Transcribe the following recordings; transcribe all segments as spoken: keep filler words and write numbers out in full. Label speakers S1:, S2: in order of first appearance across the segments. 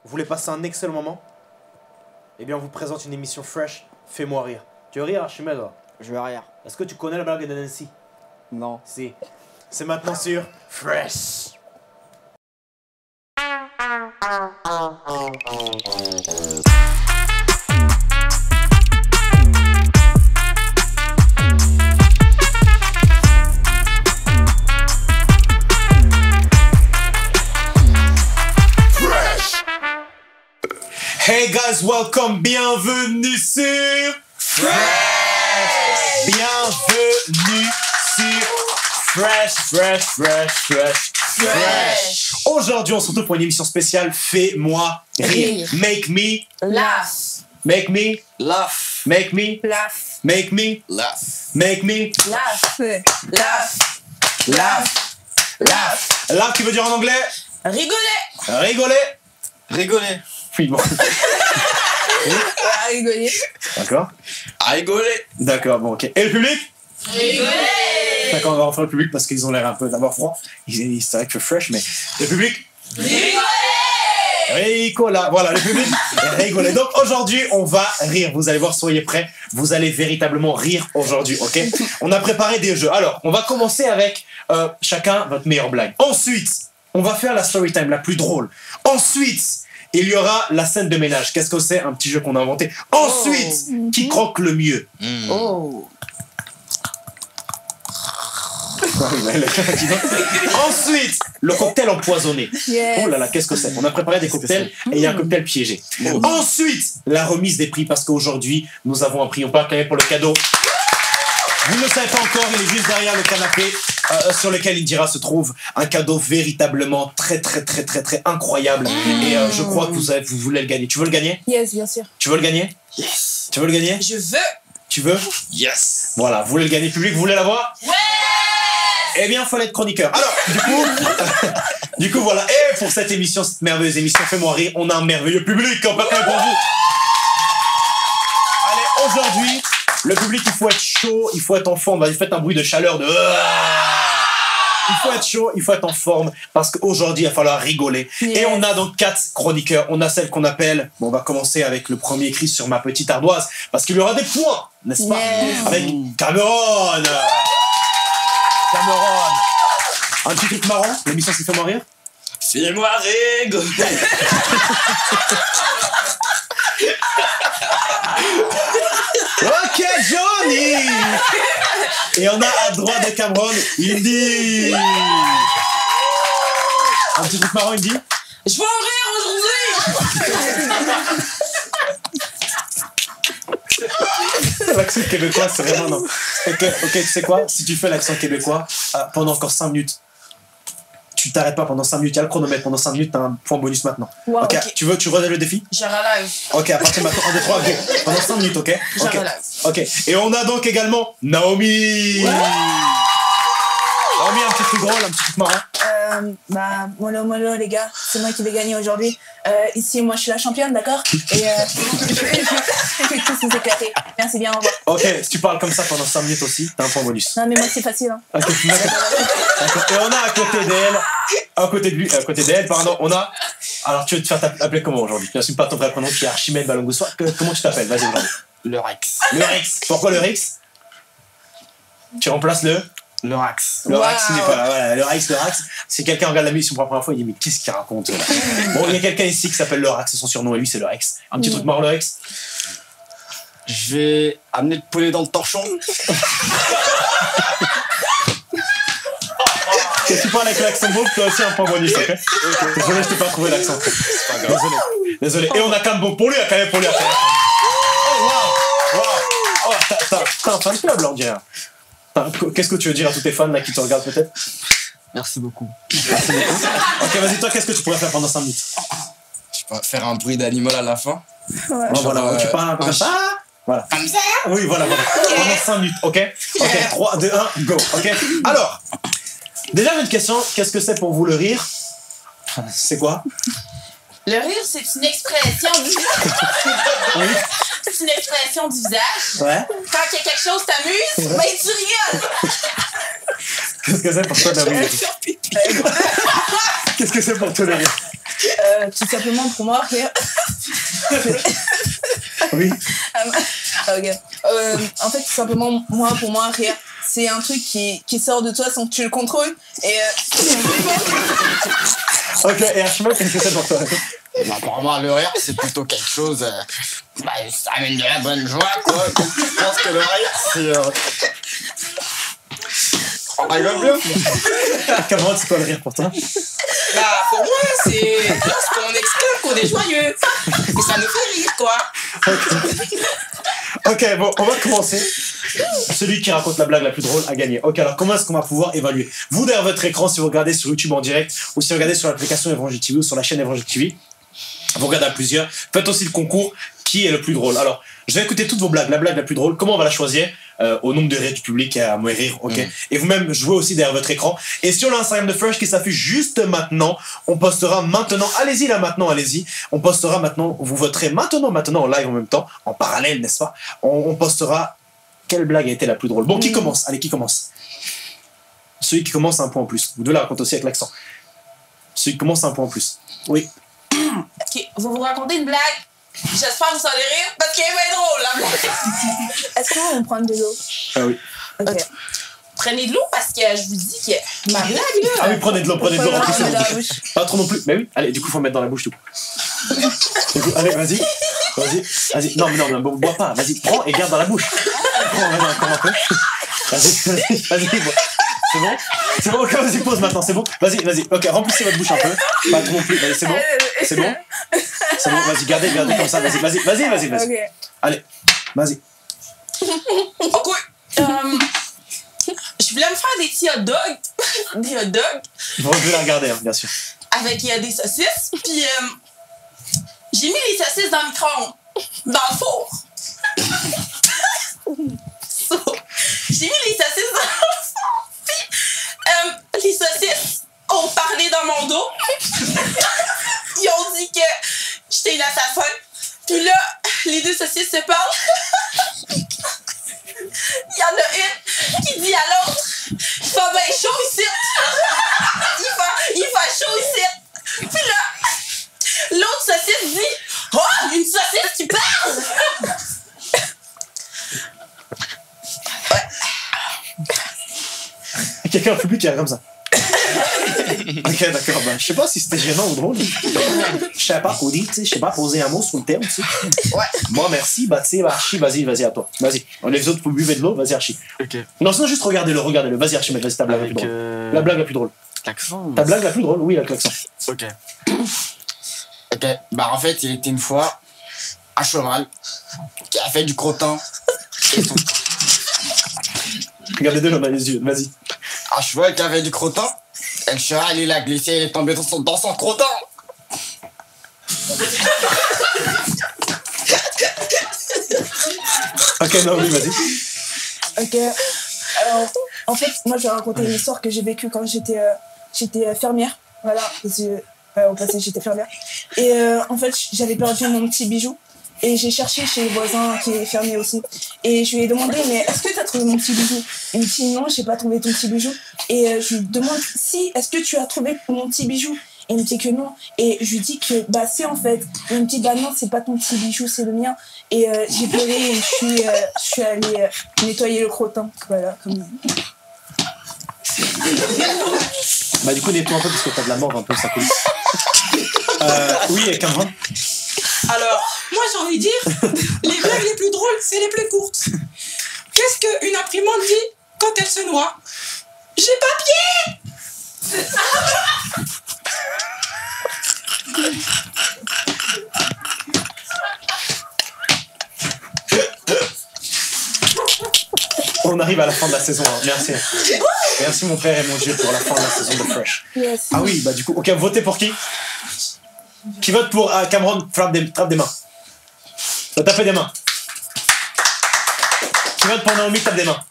S1: Vous voulez passer un excellent moment? Eh bien, on vous présente une émission fresh, Fais-moi rire. Tu veux rire, Archimède?
S2: Je veux rire.
S1: Est-ce que tu connais la blague de Nancy?
S2: Non.
S1: Si. C'est maintenant sur Fresh. Hey guys, welcome, bienvenue sur Fresh. Bienvenue sur Fresh, Fresh, Fresh, Fresh, Fresh. Aujourd'hui, on se retrouve pour une émission spéciale Fais-moi rire. Make me
S3: laugh.
S1: Make me
S2: Laugh.
S1: Make me
S3: Laugh.
S1: Make me
S2: Laugh.
S1: Make me
S3: Laugh. Laugh.
S1: Laugh. Laugh. Laugh qui veut dire en anglais
S3: Rigoler.
S1: rigoler.
S2: Rigoler.
S1: Oui, bon.
S3: À rigoler.
S1: D'accord.
S2: À rigoler.
S1: D'accord, bon, ok. Et le public?
S3: Rigoler.
S1: D'accord, on va refaire le public parce qu'ils ont l'air un peu d'avoir froid. Ils- C'est vrai que fresh, mais le public?
S3: Rigoler.
S1: Ricola, voilà, le public rigoler. Donc aujourd'hui, on va rire. Vous allez voir, soyez prêts. Vous allez véritablement rire aujourd'hui, ok? On a préparé des jeux. Alors, on va commencer avec euh, chacun votre meilleure blague. Ensuite, on va faire la story time la plus drôle. Ensuite, il y aura la scène de ménage. Qu'est-ce que c'est? Un petit jeu qu'on a inventé. Ensuite,
S3: Oh.
S1: qui croque le mieux?
S2: Mmh.
S3: Oh.
S1: Ensuite, le cocktail empoisonné.
S3: Yes.
S1: Oh là là, qu'est-ce que c'est? On a préparé des cocktails et il y a un cocktail piégé. Ensuite, la remise des prix parce qu'aujourd'hui, nous avons un prix. On part quand même pour le cadeau. Vous ne le savez pas encore, il est juste derrière le canapé euh, sur lequel Indira se trouve. Un cadeau véritablement très très très très très incroyable. Et euh, je crois que vous, avez, vous voulez le gagner. Tu veux le gagner?
S3: Yes, bien sûr.
S1: Tu veux le gagner?
S2: Yes.
S1: Tu veux le gagner?
S3: Je veux.
S1: Tu veux?
S2: Yes.
S1: Voilà, vous voulez le gagner, public, vous voulez l'avoir?
S3: Ouais.
S1: Eh bien, il fallait être chroniqueur. Alors, du coup, du coup, voilà. Et pour cette émission, cette merveilleuse émission Fais-moi rire, on a un merveilleux public en partant pour vous. Allez, aujourd'hui, le public, il faut être chaud, il faut être en forme. Vas-y, faites un bruit de chaleur de... Il faut être chaud, il faut être en forme, parce qu'aujourd'hui, il va falloir rigoler.
S3: Yes.
S1: Et on a donc quatre chroniqueurs. On a celle qu'on appelle... Bon, on va commencer avec le premier écrit sur ma petite ardoise, parce qu'il y aura des points, n'est-ce pas?
S3: Yes.
S1: Avec Cameron. Cameron. Un petit truc marrant, l'émission c'est Fais-moi rire.
S2: Fais-moi rigoler.
S1: Ok, Johnny. Et on a à droite de Cameron, Indy. Un petit truc marrant, Indy.
S3: Je veux en rire aujourd'hui.
S1: L'accent québécois, c'est vraiment non. Ok, ok, tu sais quoi? Si tu fais l'accent québécois euh, pendant encore cinq minutes, tu t'arrêtes pas pendant cinq minutes. Il y a le chronomètre. Pendant cinq minutes, t'as un point bonus maintenant.
S3: Wow,
S1: ok,
S3: ok.
S1: tu veux, tu relèves le défi?
S3: Je relève.
S1: Ok, à partir de maintenant, un, deux, trois, go. Pendant cinq minutes, ok?
S3: Je
S1: Ok.
S3: relève.
S1: Ok, et on a donc également Naomi. Naomi, un petit truc drôle, un petit truc marrant.
S3: Euh, bah, mollo, mollo, les gars. C'est moi qui vais gagner aujourd'hui. Euh, ici, moi, je suis la championne, d'accord? Et euh, je vais tous vous éclater. Merci bien, au revoir.
S1: Ok, si tu parles comme ça pendant cinq minutes aussi, t'as un point bonus.
S3: Non, mais moi, c'est facile, hein.
S1: Ok, d'accord. Et on a à côté d'elle, à côté de lui, à côté d'elle, pardon, on a. Alors, tu veux te faire appeler comment aujourd'hui? Tu n'assumes pas ton vrai prénom qui est Archimède Balongoussois. Comment tu t'appelles? Vas-y, aujourd'hui.
S2: Le Rex.
S1: Le Rex. Pourquoi le Rex? Tu remplaces le.
S2: Le Rex.
S1: Le
S3: Wow.
S1: Rex, il n'est pas là. Voilà, le Rex, le Rex. Si quelqu'un regarde la mission pour la première fois, il dit mais qu'est-ce qu'il raconte là? Bon, il y a quelqu'un ici qui s'appelle le Rex, c'est son surnom et lui c'est le Rex. Un petit truc marrant, le Rex.
S2: Je vais amener le poulet dans le torchon.
S1: Si tu parles avec l'accent beau, tu as aussi un point bonus, ok? Désolé, je t'ai pas trouvé l'accent.
S2: C'est pas grave.
S1: Désolé. Désolé. Et on a quand même bon pour lui, quand même pour lui. Oh waouh! Waouh! Oh, t'as, t'as, t'as un fan club là, on dirait. T'as- Qu'est-ce que tu veux dire à tous tes fans là qui te regardent peut-être?
S2: Merci beaucoup.
S1: Ok, vas-y, toi, qu'est-ce que tu pourrais faire pendant cinq minutes?
S2: Je peux faire un bruit d'animal à la fin.
S3: Ouais.
S1: Oh, voilà,
S2: euh,
S1: tu parles un peu
S2: un
S1: comme ça. Voilà.
S2: Comme ça.
S1: Oui, voilà, voilà. Pendant cinq minutes, ok? Ok, trois, deux, un, go, ok? Alors, déjà, j'ai une question. Qu'est-ce que c'est pour vous le rire? C'est quoi?
S3: Le rire, c'est une expression du
S1: Oui.
S3: C'est une expression du visage.
S1: Ouais.
S3: Quand il y a quelque chose qui t'amuse, ben tu rigoles.
S1: Qu'est-ce que c'est pour toi de rire? Qu'est-ce que c'est pour toi de rire?
S3: euh, tout simplement pour moi rire.
S1: Oui.
S3: Ah, ok. Euh, en fait, tout simplement, moi, pour moi, rire, c'est un truc qui, qui sort de toi sans que tu le contrôles. Et euh,
S1: Ok, et Archimède, qu'est-ce que c'est pour toi?
S2: Bah, pour moi, le rire, c'est plutôt quelque chose. Euh, bah, ça amène de la bonne joie, quoi. Donc, je pense que le rire, c'est. Euh... On rigole bien.
S1: Cameron, c'est quoi le rire pour toi?
S4: Bah, pour moi, c'est lorsqu'on explique qu'on est joyeux. Et ça nous fait rire, quoi.
S1: Ok, bon, on va commencer. Celui qui raconte la blague la plus drôle a gagné. Ok, alors comment est-ce qu'on va pouvoir évaluer? Vous, derrière votre écran, si vous regardez sur YouTube en direct, ou si vous regardez sur l'application Évangile T V ou sur la chaîne Évangile T V, vous regardez à plusieurs, faites aussi le concours qui est le plus drôle. Alors, je vais écouter toutes vos blagues. La blague la plus drôle, comment on va la choisir? Euh, au nombre de rires du public et à me rire, ok. Mm. Et vous-même, jouez aussi derrière votre écran. Et sur l'Instagram de Fresh qui s'affiche juste maintenant, on postera maintenant, allez-y là maintenant, allez-y, on postera maintenant, vous voterez maintenant, maintenant en live en même temps, en parallèle, n'est-ce pas? on, on postera quelle blague a été la plus drôle. Bon, mm. qui commence? Allez, qui commence? Celui qui commence a un point en plus. Vous devez la raconter aussi avec l'accent. Celui qui commence a un point en plus. Oui.
S4: Ok, vous vous racontez une blague. J'espère que vous allez rire parce qu'elle est drôle, la blague.
S3: est-ce qu'on va prendre de l'eau?
S1: Ah oui.
S3: Ok.
S4: Prenez de l'eau parce que je vous dis que ma blague, là.
S1: Ah oui, prenez de l'eau, prenez de l'eau.
S3: Faut
S1: Remplissez
S3: le
S1: votre
S3: mettre dans la
S1: bouche.
S3: bouche.
S1: Pas trop non plus. Mais oui, allez, du coup, faut mettre dans la bouche tout. Du coup, allez, vas-y. Vas-y, vas-y. Non, mais non, non, bon, bois pas. Vas-y, prends et garde dans la bouche. Prends, vas-y, encore un peu. Vas-y, vas-y, vas-y. Bois. C'est bon? C'est bon, ok, vas-y, pause maintenant, c'est bon? Vas-y, vas-y, ok, remplissez votre bouche un peu. Pas trop non plus, vas-y, c'est bon? C'est bon? C'est bon, vas-y, gardez, gardez comme ça, vas-y, vas-y, vas-y, vas-y, vas-y.
S3: Ok.
S1: Allez, vas-y.
S4: Ok. Euh, je voulais me faire des petits hot dogs. Des hot dogs.
S1: Vous devez la regarder, hein, bien sûr.
S4: Avec euh, des saucisses. Puis euh, j'ai mis les saucisses dans le micro-ondes. Dans le four. So, j'ai mis les saucisses dans le four. Puis euh, les saucisses ont parlé dans mon dos. Ils ont dit que j'étais une assassin. Puis là, les deux saucisses se parlent. Il y en a une qui dit à l'autre, il fait bien chaud ici. Il fait, il fait chaud ici. Puis là, l'autre saucisse dit, oh, une saucisse qui parle.
S1: Quelqu'un au public qui est comme ça. Ok, d'accord. Ben, je sais pas si c'était gênant ou drôle. Je sais pas, Cody, tu sais, je sais pas poser un mot sur le terme, tu sais.
S4: Ouais.
S1: Moi, merci. Bah, tu sais, Archie, vas-y, vas-y, à toi. Vas-y. Les autres, vous buvez de l'eau, vas-y, Archie.
S2: Ok.
S1: Non, sinon, juste regardez-le, regardez-le. Vas-y, Archie, vas-y, ta blague la plus
S2: Avec.
S1: drôle.
S2: Euh...
S1: La blague la plus drôle.
S2: L'accent.
S1: Ta blague la plus drôle, oui, avec l'accent.
S2: Ok. Ok. Bah, en fait, il était une fois un cheval qui a fait du crottin et tout.
S1: Regardez-le dans les yeux, vas-y.
S2: Un cheval qui avait du crottin. Et le cheval, il a glissé, il est tombé dans son, dans son crottin.
S3: Ok, non, oui, vas-y. Ok. Alors, en fait, moi, je vais raconter une histoire que j'ai vécue quand j'étais euh, j'étais euh, fermière. Voilà, parce que, euh, au passé, j'étais fermière. Et euh, en fait, j'avais perdu mon petit bijou. Et j'ai cherché chez les voisins qui est fermier aussi. Et je lui ai demandé, mais est-ce que tu as trouvé mon petit bijou? Il me dit, non, j'ai pas trouvé ton petit bijou. Et euh, je lui demande, si, est-ce que tu as trouvé mon petit bijou? Et il me dit que non. Et je lui dis que, bah, c'est en fait. Et il me dit, bah non, c'est pas ton petit bijou, c'est le mien. Et euh, j'ai pleuré et je suis, euh, je suis allée euh, nettoyer le crottin. Voilà, comme
S1: Bah, du coup, nettoie un peu parce que t'as de la mort un peu, ça coule. euh, oui, et Cameron?
S4: Alors, moi j'ai envie de dire, les blagues les plus drôles, c'est les plus courtes. Qu'est-ce qu'une imprimante dit quand elle se noie? J'ai papier.
S1: On arrive à la fin de la saison, hein. Merci. Merci mon frère et mon Dieu pour la fin de la saison de Fresh.
S3: Yes.
S1: Ah oui, bah du coup, ok, votez pour qui? Qui vote pour euh, Cameron? Frappe des, frappe des mains. Ça tape des mains. Qui vote pour Naomi? Tape des mains.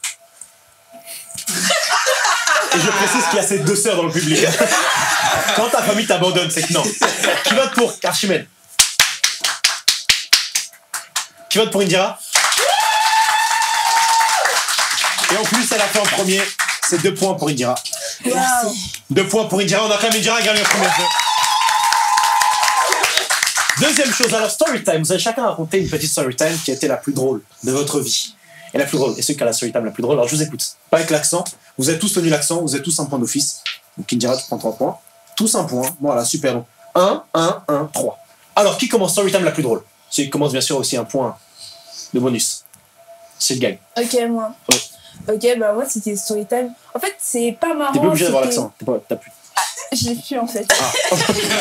S1: Et je précise qu'il y a ces deux sœurs dans le public. Quand ta famille t'abandonne, c'est que non. Qui vote pour Archimède? Qui vote pour Indira? Et en plus, elle a fait en premier. C'est deux points pour Indira.
S3: Wow.
S1: Deux points pour Indira. On a quand même Indira qui gagne le premier jeu. Deuxième chose, alors story time. Vous allez chacun raconter une petite story time qui a été la plus drôle de votre vie. Et la plus drôle. Et ceux qui a la story time la plus drôle, alors je vous écoute. Pas avec l'accent. Vous êtes tous tenu l'accent, vous êtes tous un point d'office. Donc qui me dira tu prends trois points. Tous un point. Voilà, super. Donc un, un, un, trois. Alors qui commence story time la plus drôle? Celui qui commence bien sûr aussi un point de bonus. C'est le gagne.
S3: Ok, moi.
S1: Ouais.
S3: Ok, bah moi c'était story time. En fait, c'est pas marrant.
S1: T'es pas obligé d'avoir
S3: c'était-
S1: l'accent. T'es pas, t'as plus.
S3: Je l'ai plus en fait.
S1: Ah.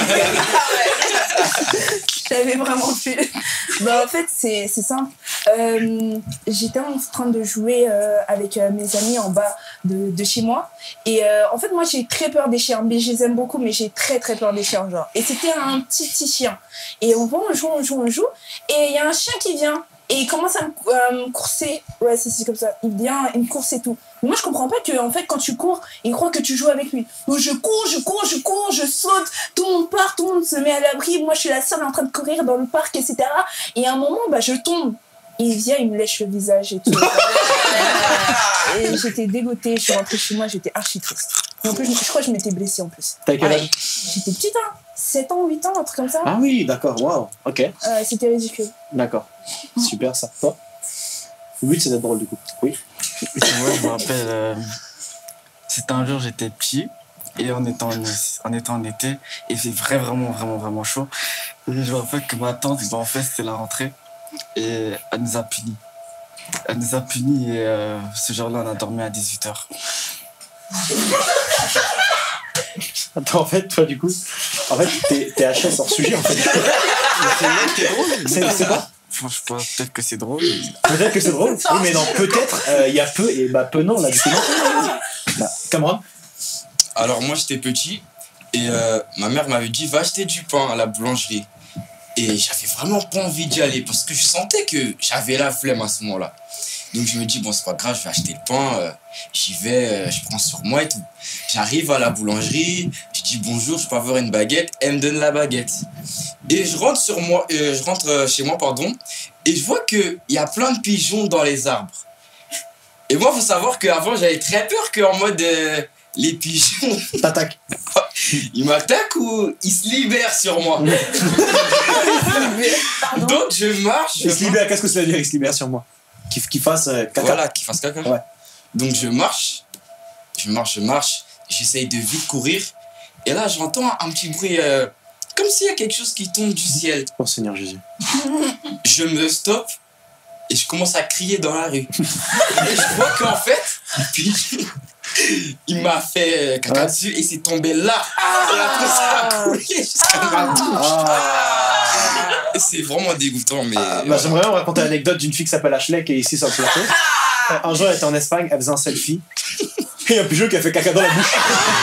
S3: Je l'avais vraiment plus. Bah en fait, c'est c'est simple. Euh, J'étais en train de jouer euh, avec euh, mes amis en bas de, de chez moi. Et euh, en fait, moi j'ai très peur des chiens. Mais je les aime beaucoup, mais j'ai très très peur des chiens. Genre. Et c'était un petit petit chien. Et on va, on joue, on joue, on joue. Et il y a un chien qui vient. Et il commence à me, euh, me courser. Ouais, c'est c'est comme ça. Il vient, il me course et tout. Mais moi, je comprends pas que, en fait, quand tu cours, il croit que tu joues avec lui. Donc, je cours, je cours, je cours, je saute. Tout le monde part, tout le monde se met à l'abri. Moi, je suis la seule en train de courir dans le parc, et cetera. Et à un moment, bah, je tombe. Et il vient, il me lèche le visage et tout. Et j'étais dégoûtée. Je suis rentrée chez moi, j'étais archi triste. Et en plus, je, je crois que je m'étais blessée en plus.
S1: T'as quel âge?
S3: J'étais petite, hein. sept ans, huit ans, un truc comme ça.
S1: Ah oui, d'accord, waouh. Ok,
S3: Euh, C'était ridicule.
S1: d'accord. Super ça. Toi? Le but c'est d'être drôle du coup. Oui.
S2: Moi, je me rappelle, euh, c'était un jour, j'étais petit, et on était en, on était en été, et il fait vrai, vraiment, vraiment, vraiment chaud. Et je me rappelle que ma tante, bah, en fait, c'était la rentrée, et elle nous a punis. Elle nous a punis, et euh, ce jour-là, on a dormi à dix-huit heures.
S1: Attends, en fait, toi du coup, en fait, t'es, t'es H S hors sujet en fait. C'est, c'est quoi?
S2: Franchement, peut-être que c'est drôle.
S1: Peut-être que c'est drôle. Oui, mais non, peut-être, euh, il y a peu, et bah peu non, là, du coup, non. Bah, Cameron?
S5: Alors moi j'étais petit et euh, ma mère m'avait dit va acheter du pain à la boulangerie. Et j'avais vraiment pas envie d'y aller parce que je sentais que j'avais la flemme à ce moment-là. Donc je me dis bon c'est pas grave, je vais acheter le pain, euh, j'y vais, euh, je prends sur moi et tout. J'arrive à la boulangerie, je dis bonjour, je peux avoir une baguette, elle me donne la baguette. Et je rentre sur moi, euh, je rentre euh, chez moi pardon, et je vois que il y a plein de pigeons dans les arbres. Et moi faut savoir qu'avant j'avais très peur qu'en mode euh, les pigeons
S1: T'attaques.
S5: ils m'attaquent ou ils se libèrent sur moi. Donc je marche.
S1: Il se libère, qu'est-ce que ça veut dire, il se libère sur moi? Qu'il, qu'il fasse euh, caca.
S5: Voilà, qu'ils fassent caca.
S1: Ouais.
S5: Donc je marche, je marche, je marche, j'essaye de vite courir. Et là j'entends un, un petit bruit, euh, comme s'il y a quelque chose qui tombe du ciel.
S1: Oh Seigneur Jésus.
S5: Je me stoppe et je commence à crier dans la rue. Et je vois qu'en fait, le pigeon, il m'a fait caca
S1: Ouais.
S5: dessus et c'est tombé là. Et après ça a coulé jusqu'à ma bouche.
S1: Ah.
S5: Et c'est vraiment dégoûtant, mais.
S1: Bah,
S5: voilà.
S1: j'aimerais bien raconter l'anecdote d'une fille qui s'appelle Ashley qui est ici sur le plateau. Un jour elle était en Espagne, elle faisait un selfie. Et il y a un pigeon qui a fait caca dans la bouche.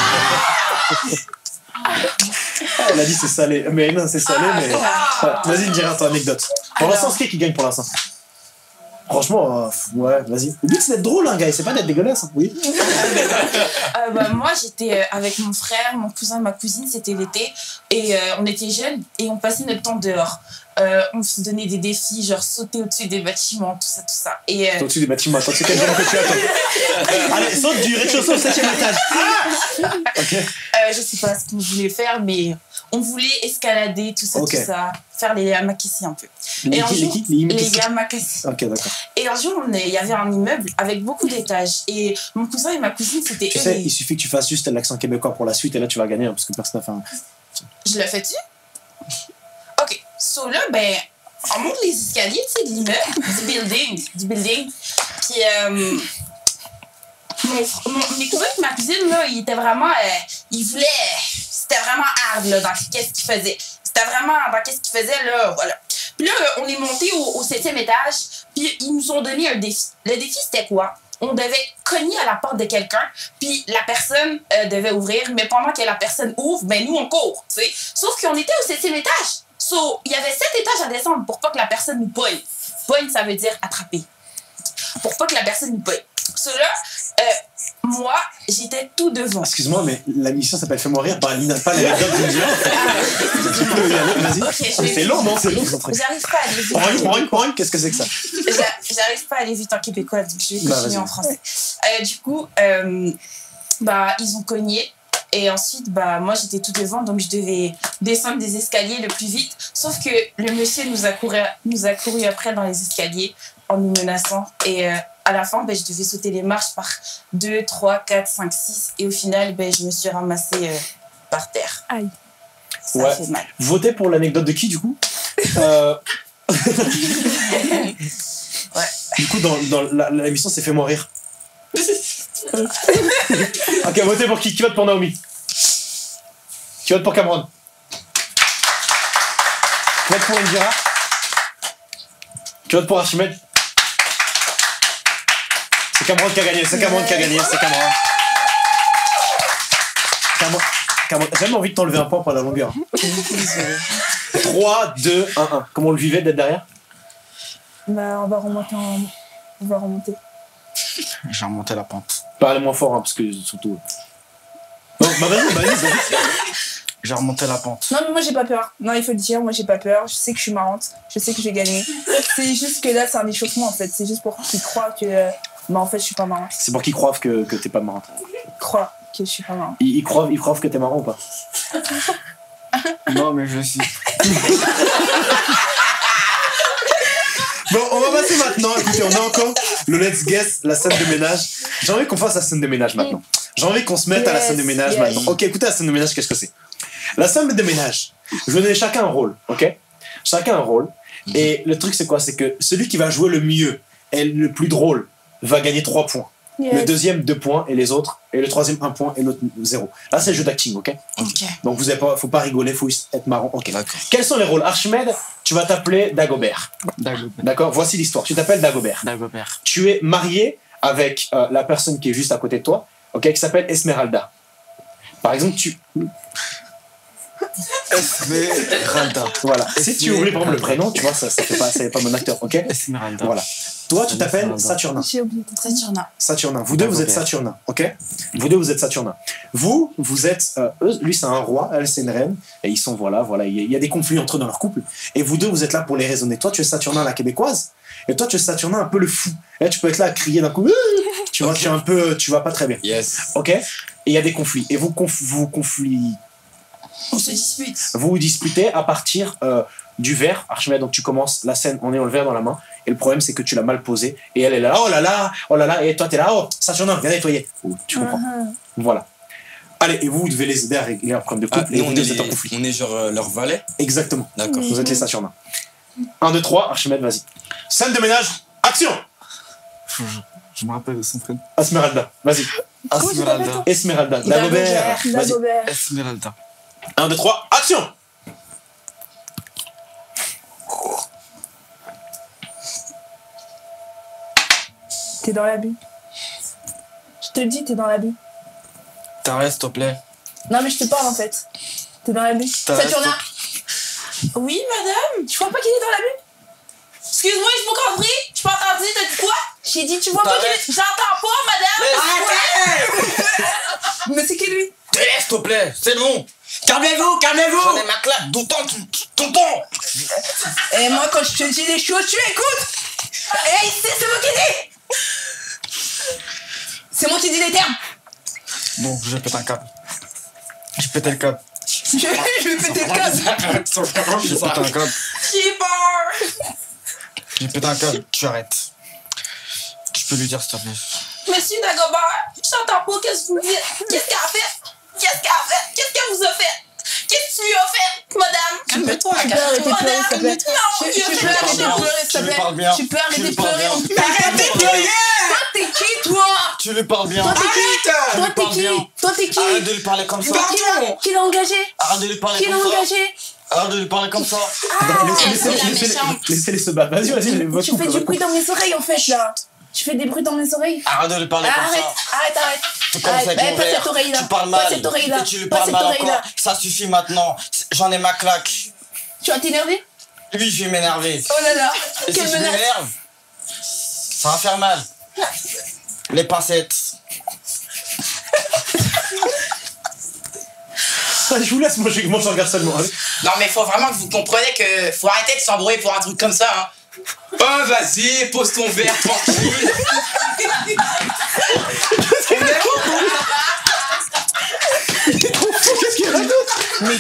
S1: Ah, elle a dit c'est salé. Mais non, c'est salé, mais. Ouais, vas-y, me diras ton anecdote. Pour l'instant, c'est qui qui gagne pour l'instant? Franchement, euh, ouais, vas-y. Le but c'est d'être drôle, hein, gars, c'est pas d'être dégueulasse. Hein. Oui.
S4: Euh, bah, moi, j'étais euh, avec mon frère, mon cousin, ma cousine, c'était l'été. Et euh, on était jeunes et on passait notre temps dehors. Euh, on se donnait des défis, genre sauter au-dessus des bâtiments, tout ça, tout ça. Et, euh,
S1: Au-dessus des bâtiments, attends, c'est quel genre que tu as, toi? Allez, saute du rez-de-chaussée au septième étage. Ah ok.
S4: euh, je sais pas ce qu'on voulait faire, mais on voulait escalader, tout ça,
S1: Ok.
S4: tout ça. Faire les yamakasi un peu.
S1: Les
S4: Et un
S1: qui, les
S4: jour,
S1: qui, les
S4: Les
S1: imités.
S4: yamakasi.
S1: Ok, d'accord.
S4: Et un jour, on est- il y avait un immeuble avec beaucoup d'étages. Et mon cousin et ma cousine, c'était
S1: Tu
S4: eux.
S1: sais,
S4: les-
S1: il suffit que tu fasses juste l'accent québécois pour la suite et là tu vas gagner hein, parce que personne n'a fait un.
S4: Je le fais-tu? Ok. So là, ben, on monte les escaliers, tu sais, de l'immeuble, du building, du building. Puis, euh, mon, fr- mon, mes cousins et ma cousine, là, ils étaient vraiment, euh, ils voulaient, c'était vraiment hard, là, dans qu'est-ce qu'ils faisaient. C'était vraiment dans qu'est-ce qu'ils faisaient, là, voilà. Puis là, on est monté au, au septième étage, puis ils nous ont donné un défi. Le défi, c'était quoi? On devait cogner à la porte de quelqu'un, puis la personne euh, devait ouvrir, mais pendant que la personne ouvre, ben nous, on court, tu sais. Sauf qu'on était au septième étage. So, il y avait sept étages à descendre pour pas que la personne nous pogne. Pogne, ça veut dire attraper. Pour pas que la personne nous pogne. So là, euh, moi, j'étais tout devant.
S1: Excuse-moi, mais la mission s'appelle Fais-moi rire par Lina, pas l'anecdote du dimanche. Vas-y.
S4: Ok, je vais-
S1: C'est long, non? C'est long, ce truc.
S4: J'arrive pas à aller vite. en
S1: Poing, poing,
S4: québécois.
S1: poing, qu'est-ce que c'est que ça?
S4: J'a- J'arrive pas à aller vite en québécois, donc je vais
S1: Bah,
S4: continuer
S1: vas-y.
S4: en français. Euh, du coup, euh, bah, ils ont cogné. Et ensuite, bah, moi, j'étais tout devant, donc je devais descendre des escaliers le plus vite. Sauf que le monsieur nous a couru, nous a couru après dans les escaliers en nous menaçant. Et euh, à la fin, ben, je devais sauter les marches par deux, trois, quatre, cinq, six. Et au final, ben, je me suis ramassée euh, par terre.
S3: Aïe.
S4: Ça
S1: Ouais.
S4: fait mal.
S1: Votez pour l'anecdote de qui, du coup euh...
S4: Ouais.
S1: Du coup, dans, dans la- l'émission, c'est Fais-moi rire. Ok, votez pour qui? Qui vote pour Naomi? Qui vote pour Cameron? Qui vote pour Indira? Qui vote pour Archimède? C'est Cameron qui a gagné, c'est Cameron qui a gagné, c'est Cameron. Cameron, Cameron. J'ai même envie de t'enlever un point pour la longueur. trois, deux, un, un. Comment on le vivait d'être derrière?
S3: Bah, on va remonter en... On va remonter.
S2: J'ai remonté la pente.
S1: Parlez moins fort, hein, parce que surtout. Non, bah vas-y, vas-y, vas-y.
S2: J'ai remonté la pente.
S3: Non, mais moi, j'ai pas peur. Non, il faut le dire, moi, j'ai pas peur. Je sais que je suis marrante. Je sais que je vais gagner. C'est juste que là, c'est un échauffement, en fait. C'est juste pour qu'ils croient que... euh, Bah, en fait, je suis pas marrante.
S1: C'est pour qu'ils croient que, que t'es pas marrante.
S3: Ils croient que je suis pas marrante.
S1: Ils, ils, croient, ils croient que t'es marrant ou pas?
S2: Non, mais je le suis.
S1: Bon, on va passer maintenant. Écoutez, on a encore le Let's Guess, la scène de ménage. J'ai envie qu'on fasse la scène de ménage maintenant. J'ai envie qu'on se mette à la
S3: Yes,
S1: scène de ménage
S3: yes.
S1: maintenant. Ok, écoutez, la scène de ménage, qu'est-ce que c'est? La scène de ménage, je vais donner chacun un rôle, ok? Chacun un rôle. Et le truc, c'est quoi? C'est que celui qui va jouer le mieux et le plus drôle va gagner trois points.
S3: Yes.
S1: Le deuxième, deux points, et les autres. Et le troisième, un point, et l'autre, zéro. Là, c'est le jeu d'acting, ok?
S4: Ok.
S1: Donc, vous avez pas, faut pas rigoler, faut juste être marrant. Ok.
S5: D'accord.
S1: Quels sont les rôles? Archimède, tu vas t'appeler Dagobert.
S2: Dagobert.
S1: D'accord? Voici l'histoire. Tu t'appelles Dagobert.
S2: Dagobert.
S1: Tu es marié avec euh, la personne qui est juste à côté de toi, ok, qui s'appelle Esmeralda. Par exemple, tu.
S2: Esmeralda.
S1: Voilà. Si tu oublies par exemple le prénom, tu vois, ça, ça fait pas, ça fait pas mon acteur, ok?
S2: Esmeralda.
S1: Voilà. Toi, tu t'appelles
S2: Esmeralda.
S1: Saturnin.
S3: J'ai oublié.
S4: Saturnin.
S1: Saturnin. Vous deux, vous êtes
S2: Dagobert.
S1: Saturnin, ok? Vous deux, vous êtes Saturnin. Vous, vous êtes. Euh, eux, lui, c'est un roi, elle, c'est une reine. Et ils sont, voilà, voilà. Il y, a- il y a des conflits entre eux dans leur couple. Et vous deux, vous êtes là pour les raisonner. Toi, tu es Saturnin, la québécoise. Et toi, tu es Saturnin, un peu le fou. Et là, tu peux être là à crier d'un coup. Tu vois, tu es un peu. Tu vas pas très bien.
S5: Yes.
S1: Ok? Et il y a des conflits. Et vous, conf- vous, conflit-
S4: On se dispute.
S1: vous vous disputez à partir euh, du verre. Archimède, donc tu commences la scène en ayant le verre dans la main. Et le problème, c'est que tu l'as mal posé. Et elle est là, oh là là, oh là là. Et toi, t'es là, oh, Saturnin, viens nettoyer. Oh, tu comprends?
S3: Uh-huh.
S1: Voilà. Allez, et vous, vous devez les aider à régler un problème de
S5: Ah,
S1: couple. et
S5: nous,
S1: vous
S5: on
S1: deux,
S5: est,
S1: vous êtes en
S5: les-
S1: conflit.
S5: on est genre euh, leur valet.
S1: Exactement.
S5: D'accord.
S1: Vous êtes les Saturnins. un, deux, trois, Archimède, vas-y. Scène de ménage, action!
S2: Je, je me rappelle de son prénom.
S1: Esmeralda, vas-y.
S2: Esmeralda.
S1: Esmeralda, Dagobert, vas-y.
S3: Dagobert.
S2: Esmeralda.
S1: un, deux, trois, action!
S3: T'es dans l'abus. Je te le dis, t'es dans l'abus.
S2: T'arrêtes, s'il te plaît.
S3: Non, mais je te parle en fait. T'es dans l'abus.
S2: T'arrêtes,
S3: Saturnin,
S4: Oui, madame.
S3: tu vois pas qu'il est dans l'abut?
S4: Excuse-moi, j'ai pas compris. Je pas entendu. T'as dit quoi?
S3: J'ai dit, tu vois pas qu'il est.
S4: J'entends pas, madame.
S3: Mais c'est qui lui?
S2: Te laisse, s'il te plaît. C'est bon.
S5: Calmez-vous, calmez-vous.
S2: J'en ai ma claque. Tout le temps, tonton.
S3: Et moi, quand je te dis les choses, tu écoutes. Et c'est c'est moi qui dis. C'est moi qui dis les termes.
S2: Bon, je pète un câble. Je pétais le câble.
S3: Je, je vais péter le câble.
S2: J'ai pété un câble.
S4: J'ai peur.
S2: J'ai pété un câble. Tu arrêtes. Tu peux lui dire, s'il te plaît.
S4: Monsieur Dagobert, j'entends pas qu'est-ce que vous dites. Qu'est-ce qu'elle a fait? Qu'est-ce qu'elle a fait? Qu'est-ce qu'elle vous a fait? Qu'est-ce que tu lui as fait, madame?
S3: Calme-toi, tu peux arrêter de pleurer, s'il te plaît.
S4: Non,
S3: Tu,
S4: il a
S3: tu
S4: fait
S3: peux arrêter
S4: quelque
S3: de
S4: chose.
S3: pleurer, s'il te
S2: Tu lui
S3: plaît.
S2: parles bien.
S3: Tu peux
S2: Tu
S3: arrêter
S2: lui
S3: de
S2: parles
S3: pleurer.
S2: bien.
S3: Arrête de pleurer. Toi, t'es qui, toi?
S2: Tu lui parles bien.
S3: Toi, t'es qui? Toi, t'es
S2: parle
S3: qui?
S2: bien.
S3: Toi, t'es qui?
S2: Arrête de lui parler comme ça.
S3: Qui l'a- Qui l'a engagé?
S2: Arrête de lui parler
S3: Qui l'a
S2: comme ça.
S3: engagé?
S2: Arrête de lui parler comme ça.
S1: Laissez-
S4: c'est la
S1: laissez- laissez-
S4: méchante.
S1: Laissez-les se battre. Vas-y, vas-y, votre
S3: Tu
S1: couple,
S3: fais du
S1: votre
S3: bruit
S1: couple.
S3: dans mes oreilles, en fait, là. Tu fais des bruits dans mes oreilles.
S2: Arrête de lui parler comme
S3: Arrête,
S2: ça.
S3: arrête, arrête.
S2: C'est comme
S3: Arrête,
S2: ça
S3: bah,
S2: qu'il
S3: pas
S2: ouvert.
S3: cette oreille-là.
S2: Tu parles
S3: Pas
S2: mal.
S3: cette oreille-là.
S2: Et tu lui
S3: Pas
S2: parles
S3: cette
S2: mal
S3: oreille-là.
S2: encore. Ça suffit maintenant. J'en ai ma claque.
S3: Tu vas t'énerver?
S2: Lui, je vais m'énerver.
S3: Oh là là.
S2: Et si
S3: Quelle
S2: je
S3: menace.
S2: m'énerve, ça va faire mal. Les pincettes.
S1: Ah, je vous laisse, moi je moi, je regarde seulement. Allez.
S6: Non mais faut vraiment que vous compreniez que faut arrêter de s'embrouiller pour un truc comme ça hein.
S5: Oh, vas-y, pose ton verre tranquille.
S6: On est où?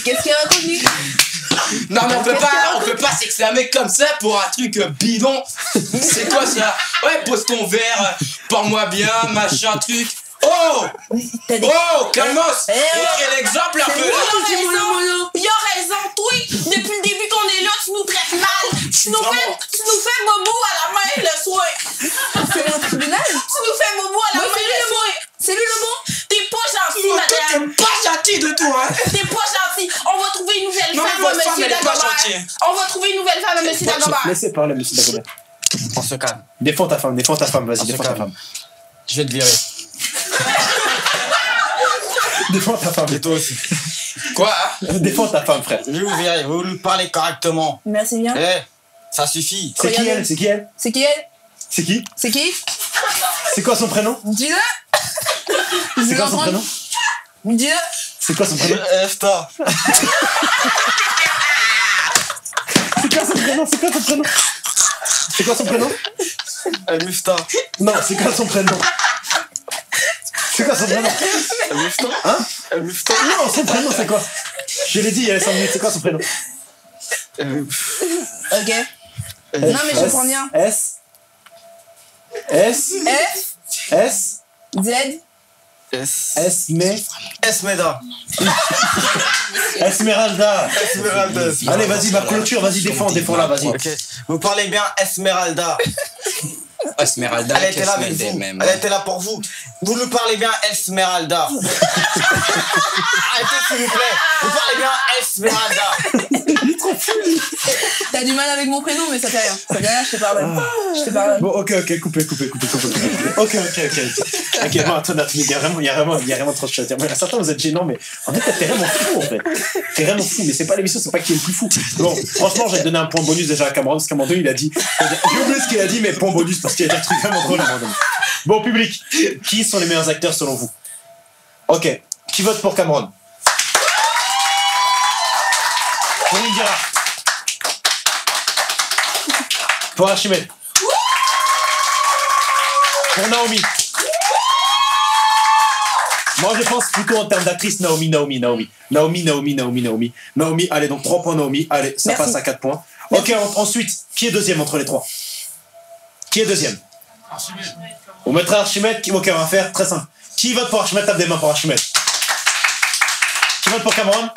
S3: Qu'est-ce qu'il raconte lui?
S5: Non mais on peut pas, on peut pas s'exclamer comme ça pour un truc euh, bidon. C'est quoi ça? Ouais, pose ton verre, euh, parle-moi bien, machin truc. Oh!
S3: T'as dit.
S5: Oh! Calmos!
S3: Eh, eh,
S5: Montrez l'exemple un peu!
S4: Il a raison, il a raison, toi. Depuis le début qu'on est là, tu nous traites mal. Tu nous fais, tu nous fais bobo à la main le soir.
S3: C'est mon tribunal?
S4: Tu nous fais bobo à la
S3: Moi,
S4: main
S3: c'est lui
S4: le
S3: le
S4: soir.
S3: C'est lui le bon?
S4: T'es pas gentil,
S5: Toi,
S4: madame.
S5: t'es pas gentil de tout, hein!
S4: T'es pas gentil. On va trouver une nouvelle
S5: Non, mais
S4: femme à
S5: votre femme,
S4: Monsieur
S5: elle est pas
S4: Dagobert.
S5: gentille.
S4: On va trouver une nouvelle femme à Monsieur Dagobert.
S1: Laissez parler, monsieur Dagobert.
S2: On se calme.
S1: Défends ta femme, défends ta femme, vas-y,
S2: On se
S1: défends ta
S2: calme.
S1: femme.
S2: Je vais te virer.
S1: Défends ta femme.
S2: Et toi aussi.
S5: Quoi? Hein?
S1: Défends ta femme, frère.
S2: Je vais vous virer. Vous lui parlez correctement.
S3: Merci bien.
S2: Eh, ça suffit.
S1: C'est qui
S3: Regardez.
S1: elle? C'est qui elle?
S3: C'est qui elle?
S1: C'est qui?
S3: C'est qui?
S1: C'est quoi son prénom?
S3: Dis-le!
S1: C'est quoi son prénom?
S3: Dis-le!
S1: C'est quoi son prénom?
S2: Efta.
S1: C'est quoi son prénom? C'est quoi son prénom? C'est quoi son prénom?
S2: Mufta.
S1: Non, c'est quoi son prénom? C'est quoi son prénom?
S2: Mufta.
S1: Hein?
S2: Mufta.
S1: Non, son prénom c'est quoi? Je l'ai dit il y a cinq minutes, c'est quoi son prénom?
S3: Ok. Non, mais je comprends bien.
S1: S. S.
S3: F,
S1: S.
S3: Z,
S2: Es-
S1: S. Mais.
S2: Esmeda.
S1: Esmeralda.
S2: Esmeralda.
S1: Allez, vas-y, ma clôture, vas-y, défends, défends là, vas-y.
S2: Ok. Vous parlez bien Esmeralda.
S5: Esmeralda,
S2: Elle était là avec
S5: qu'est-ce
S2: vous.
S5: qu'elle même.
S2: Elle était là pour vous. Vous nous parlez bien Esmeralda. Arrêtez s'il vous plaît. Vous parlez bien Esmeralda.
S3: t'as du mal avec mon prénom, mais ça fait rien. Ça fait rien, je te pardonne. Je te pardonne.
S1: Bon, ok, ok, coupez, coupez, coupez, coupez. coupez. Ok, ok, ok. Ok, bon, attends, attends, il y a vraiment, il y a vraiment, il y a vraiment trop de choses à dire. Mais certains, vous êtes gênants, mais en fait, t'es vraiment fou, en fait. T'es vraiment fou, mais c'est pas l'émission, c'est pas qui est le plus fou. Bon, franchement, j'ai donné un point bonus déjà à Cameron, parce qu'à un moment donné, il a dit, j'ai oublié ce qu'il a dit, mais point bonus, parce qu'il a dit un truc vraiment drôle à un moment donné. Bon, public, qui sont les meilleurs acteurs selon vous? Ok, qui vote pour Cameron? Pour Indira. Pour Archimède. Pour Naomi. Moi, je pense plutôt en termes d'actrice, Naomi, Naomi, Naomi. Naomi, Naomi, Naomi, Naomi. Naomi, allez, donc trois points Naomi. Allez, ça
S3: Merci.
S1: passe à quatre points. Ok, en- ensuite, qui est deuxième entre les trois? Qui est deuxième? On mettra Archimède. qui- Ok, on va faire très simple. Qui vote pour Archimède? Tape des mains pour Archimède. Qui vote pour Cameron?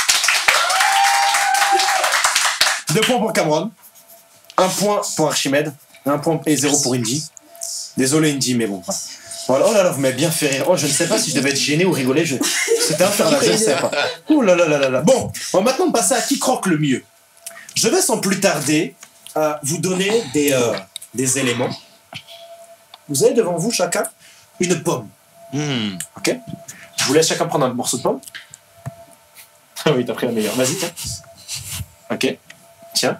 S1: Deux points pour Cameron. Un point pour Archimède. Un point et zéro pour Indy. Désolé Indy, mais bon. Voilà. Oh là là, vous m'avez bien fait rire. Oh, je ne sais pas si je devais être gêné ou rigoler. Je... C'était infernal, je ne sais pas. Oh là là là là là. Bon, on va maintenant passer à qui croque le mieux. Je vais sans plus tarder euh, vous donner des, euh, des éléments. Vous avez devant vous chacun une pomme.
S5: Hmm.
S1: Ok? Je vous laisse chacun prendre un morceau de pomme. Ah oui, t'as pris la meilleure. Vas-y, tiens. Ok. Tiens.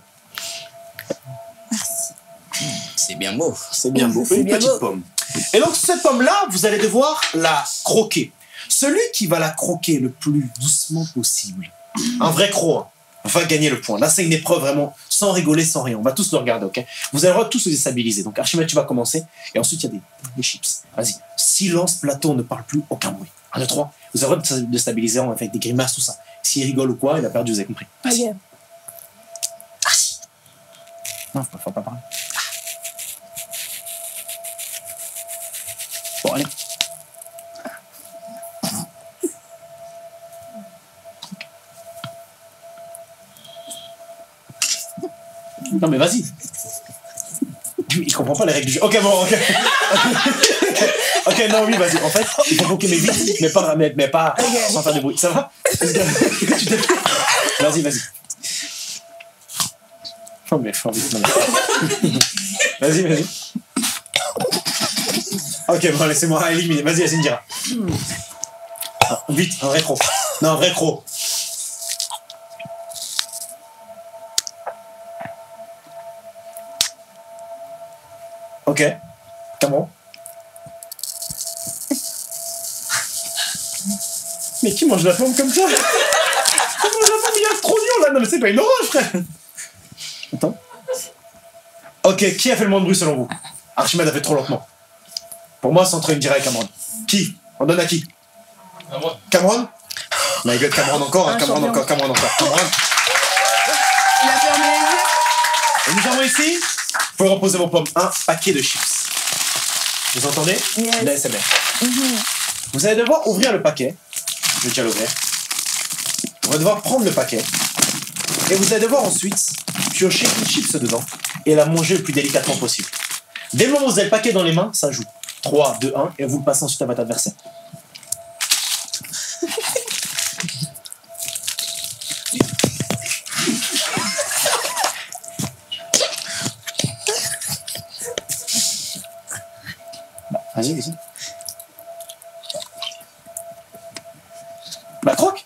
S5: C'est bien beau.
S1: C'est bien beau.
S3: C'est
S1: Une
S3: bien
S1: petite
S3: beau.
S1: pomme. Et donc, cette pomme-là, vous allez devoir la croquer. Celui qui va la croquer le plus doucement possible, un vrai croc, hein, va gagner le point. Là, c'est une épreuve vraiment sans rigoler, sans rien. On va tous le regarder, ok? Vous allez tous se déstabiliser. Donc, Archimède, tu vas commencer. Et ensuite, il y a des, des chips. Vas-y. Silence, plateau, ne parle plus, aucun bruit. Un, deux, trois. Vous avez le droit de déstabiliser avec des grimaces, tout ça. S'il rigole ou quoi, il a perdu, vous avez compris. Vas-y.
S3: Ok.
S1: Non, faut, faut pas parler. Bon, allez. Non, mais vas-y. Il comprend pas les règles du jeu. Ok, bon, ok. Ok, non, oui, vas-y. En fait, il faut poker mais vite, mais pas, mais, mais pas sans faire de bruit. Ça va? Tu t'es- Vas-y, vas-y. Non, mais fort vite. non, mais- Vas-y, vas-y. Ok, bon, laissez-moi éliminer. Vas-y, Yacine dira. Ah, vite, un vrai croc. Non, un vrai croc. Ok. Cameron. Mais qui mange la pomme comme ça? Qui mange la pomme? Il y a trop dur là. Non, mais c'est pas une orange, frère. Attends. Ok, qui a fait le moins de bruit selon vous? Archimède a fait trop lentement. Pour moi, c'est entre Indira et Cameron. Qui? On donne à qui? Cameron? My God, Cameron encore, hein,
S3: Un
S1: Cameron
S3: champion.
S1: encore, Cameron encore. Cameron.
S3: Il a fermé les yeux.
S1: Et nous avons ici, vous pouvez reposer vos pommes, un paquet de chips. Vous entendez?
S3: Yes.
S1: L'A S M R.
S3: Mhm.
S1: Vous allez devoir ouvrir le paquet. Je vais déjà l'ouvrir. Vous allez devoir prendre le paquet. Et vous allez devoir ensuite piocher une chips dedans et la manger le plus délicatement possible. Dès le moment où vous avez le paquet dans les mains, ça joue. trois, deux, un, et vous le passez ensuite à votre adversaire. Bah, vas-y, vas-y. Bah, croque.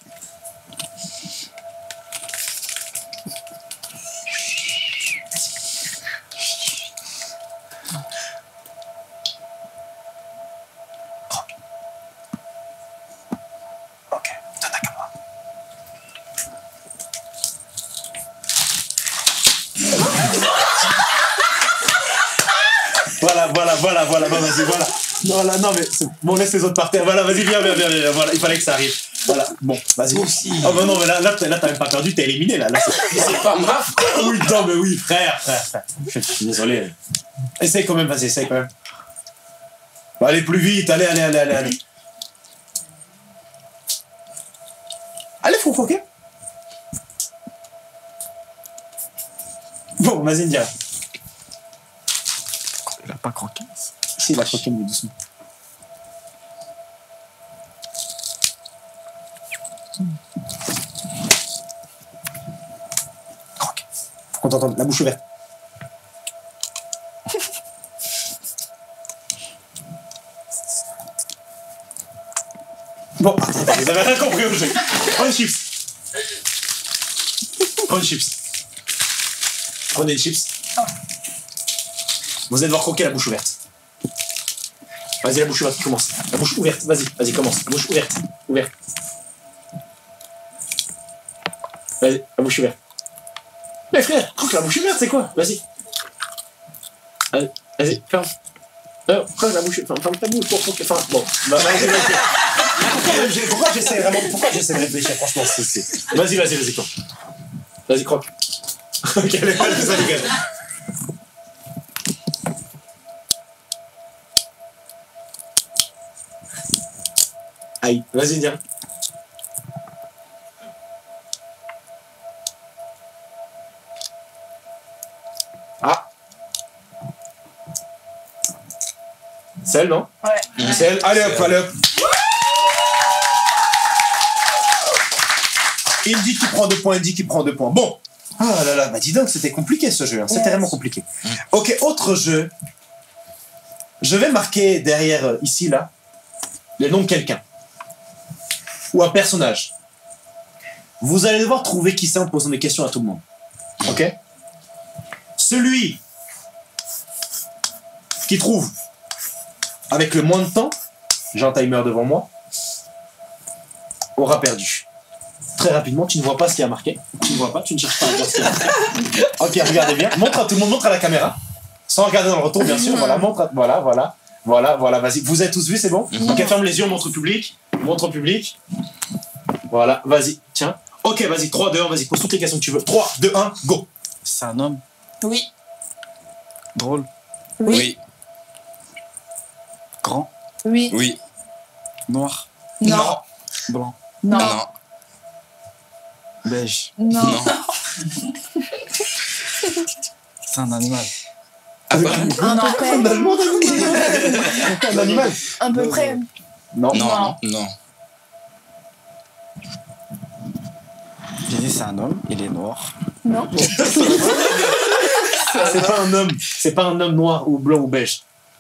S1: Ok, donne ta caméra. Voilà, voilà, voilà, voilà, bah, vas-y, voilà. Non, là, non, mais c'est bon, laisse les autres par terre. Voilà, vas-y, viens, viens, viens, viens, voilà, il fallait que ça arrive. Voilà, bon, vas-y.
S5: Toi aussi.
S1: Oh, bah non, mais là, là, t'as là, t'as même pas perdu, t'es éliminé, là. là c'est-
S5: C'est pas ma faute.
S1: oui, non, mais oui, frère, frère, frère. Je suis désolé. Essaye quand même, vas-y, essaye quand même. Bah, allez plus vite, allez, allez, allez, allez, allez. Allez, faut croquer. Bon, vas-y, India.
S2: Il a pas croqué.
S1: Si, il va croquer, mais doucement. Croque. Faut qu'on t'entende, la bouche ouverte. Bon, attendez, vous avez rien compris au jeu. Prends une chips. Prends une chips. Prenez une chips. Vous allez devoir croquer la bouche ouverte. Vas-y, la bouche ouverte, commence. La bouche ouverte, vas-y, vas-y, commence. La bouche ouverte, ouverte. Vas-y, la bouche ouverte. Mais frère, croque la bouche ouverte, c'est quoi? Vas-y. Vas-y, vas-y, ferme. Non, croque la bouche, ferme, ferme ta bouche pour croquer. Enfin, bon, bah, vas-y, vas-y. Pourquoi j'ai- Pourquoi j'essaie vraiment, pourquoi j'essaie de réfléchir, franchement, c'est, c'est... Vas-y, vas-y, vas-y, croque. Vas-y, croque. Ok, allez, vas-y, vas-y, vas-y. Aïe, vas-y, viens. Ah. Celle, non?
S3: Ouais.
S1: Celle, allez hop, allez hop. Indy qui prend deux points, Indy qui prend deux points. Bon. Ah là là, bah dis donc, c'était compliqué ce jeu, hein. C'était
S3: Yes.
S1: vraiment compliqué. Ok, autre jeu. Je vais marquer derrière, euh, ici, là, le nom de quelqu'un. Ou un personnage. Vous allez devoir trouver qui c'est en posant des questions à tout le monde. Ok? Celui qui trouve avec le moins de temps, j'ai un timer devant moi, aura perdu. Très rapidement, tu ne vois pas ce qui a marqué. Tu ne vois pas, tu ne cherches pas à voir ce qui a marqué. Ok, regardez bien. Montre à tout le monde, montre à la caméra. Sans regarder dans le retour, bien sûr. Voilà, montre à... Voilà, voilà. Voilà, voilà, vas-y. Vous êtes tous vus, c'est bon? Ok, ferme les yeux, montre au public. Montre au public. Voilà, vas-y, tiens. Ok, vas-y, trois, deux, un, vas-y, pose toutes les questions que tu veux. trois, deux, un, go.
S2: C'est un homme
S4: Oui.
S2: drôle,
S5: Oui.
S2: grand,
S3: Oui.
S5: Oui.
S2: noir,
S3: Non.
S2: blanc,
S3: Non.
S5: Non.
S2: beige.
S3: Non.
S5: Non.
S2: C'est un animal.
S5: Ah bah,
S3: Un peu près.
S1: Un animal.
S3: Un peu près.
S1: Non.
S5: non,
S3: Non.
S5: non.
S2: J'ai dit c'est un homme, il est noir.
S3: Non.
S1: C'est pas un homme. C'est pas un homme noir ou blanc ou beige.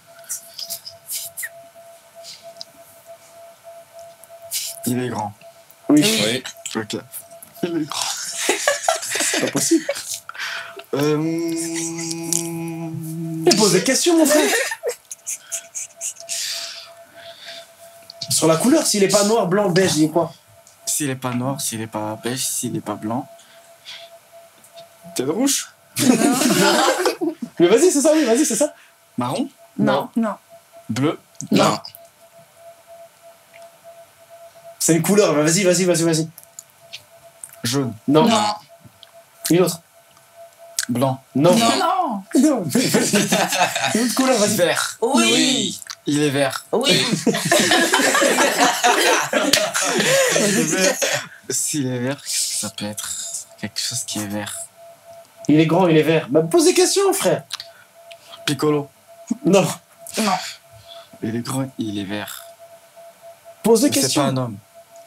S2: Il est grand.
S1: Oui.
S5: Oui.
S2: Ok. Il est grand.
S1: C'est pas possible.
S2: Euh...
S1: Mais pose des questions, mon frère. Sur la couleur, s'il est pas noir, blanc, beige, il est quoi?
S2: S'il est pas noir, s'il est pas beige, s'il est pas blanc. Tête rouge.
S1: Mais vas-y, c'est ça, oui, vas-y, c'est ça.
S2: Marron.
S3: Non. Non.
S2: Bleu.
S5: Non.
S1: C'est une couleur. Bah, vas-y, vas-y, vas-y, vas-y.
S2: Jaune.
S1: Non.
S6: Non.
S1: Une autre.
S2: Blanc.
S1: Non.
S6: Non.
S3: Non.
S1: Non. Une autre couleur, vas-y.
S2: Vert.
S6: Oui.
S2: Il est vert.
S6: Oui.
S2: Il est vert. S'il est vert, qu'est-ce que ça peut être? Quelque chose qui est vert.
S1: Il est grand, il est vert. Bah, pose des questions, frère.
S2: Piccolo.
S1: Non.
S6: Non.
S2: Il est grand, il est vert.
S1: Pose des
S2: Mais c'est
S1: questions.
S2: pas un homme.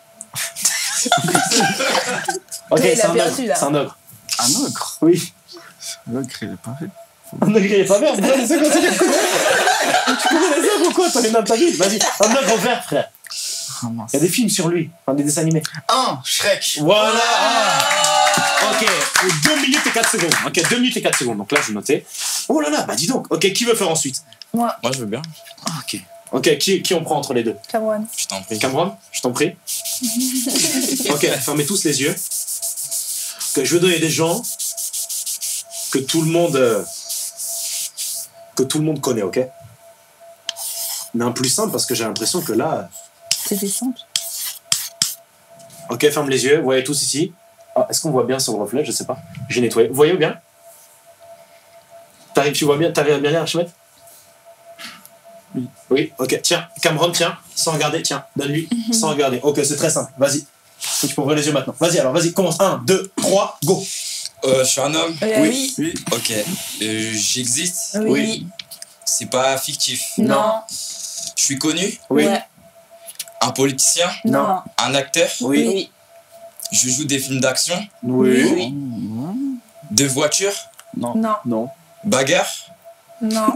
S1: Ok,
S3: Mais il
S1: c'est
S3: a
S1: un
S3: perdu,
S1: ogre.
S3: là.
S1: C'est un ogre.
S2: Un ogre.
S1: Oui.
S2: L'ogre, il est pas vert.
S1: Un ogre, il est pas vert. Pourquoi les ogres, tu les connais? Tu connais les ogres ou quoi? T'en es dans ta vie. Vas-y. Un ogre vert, frère.
S2: Ah mince.
S1: Il y a des films sur lui. Enfin, des dessins animés.
S2: Un, Shrek.
S1: Voilà. Ok. deux minutes et quatre secondes. Ok, deux minutes et quatre secondes. Donc là, je vais noter. Oh là là, bah dis donc. Ok, qui veut faire ensuite?
S3: Moi,
S5: Moi, je veux bien.
S1: Ah, ok. Ok, qui, qui on prend entre les deux?
S3: Cameron.
S5: Je t'en prie.
S1: Cameron, je t'en prie. Ok, fermez tous les yeux. Ok, je vais donner des gens que tout le monde euh, que tout le monde connaît, ok? Mais un plus simple parce que j'ai l'impression que là.
S3: C'était simple.
S1: Ok, ferme les yeux. Vous voyez tous ici. Ah, est-ce qu'on voit bien sur le reflet? Je sais pas. J'ai nettoyé. Vous voyez bien? T'arrives, tu vois bien? T'arrives à bien lire, Archimède?
S2: Oui.
S1: Oui, ok. Tiens, Cameron, tiens, sans regarder, tiens, donne-lui, sans regarder. Ok, c'est très simple. Vas-y. Tu peux ouvrir les yeux maintenant. Vas-y, alors, vas-y, commence. un, deux, trois, go.
S5: Euh, je suis un homme.
S3: Euh,
S1: Oui.
S3: oui.
S2: Oui.
S5: Ok. Euh, J'existe.
S3: Oui.
S1: Oui.
S5: C'est pas fictif.
S3: Non.
S5: Je suis connu.
S1: Oui.
S3: Ouais.
S5: Un politicien.
S3: Non.
S5: Un acteur.
S1: Oui.
S3: Oui.
S5: Je joue des films d'action.
S1: Oui.
S3: Oui.
S5: De voitures.
S2: Non.
S3: Non.
S1: Non.
S5: Bagarre.
S3: Non.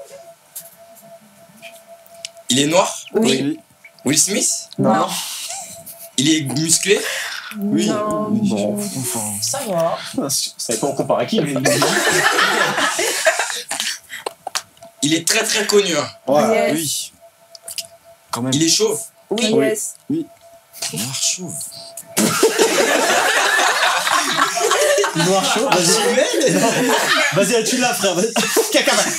S5: Il est noir.
S3: Oui.
S5: Will Smith.
S3: Non.
S5: Il est musclé.
S2: Oui.
S3: Non.
S2: Bon, enfin.
S6: Ça va.
S1: Je savais pas on compare à qui, mais.
S5: Il est très très connu. hein.
S1: Voilà.
S3: Yes.
S2: Oui. Quand même.
S5: Il est chauve.
S3: Oui.
S1: Oui.
S3: Yes.
S5: Noir chauve.
S1: Noir chaud, vas-y. Non. Vas-y, tu l'as, frère. Vas-y. Caca, va.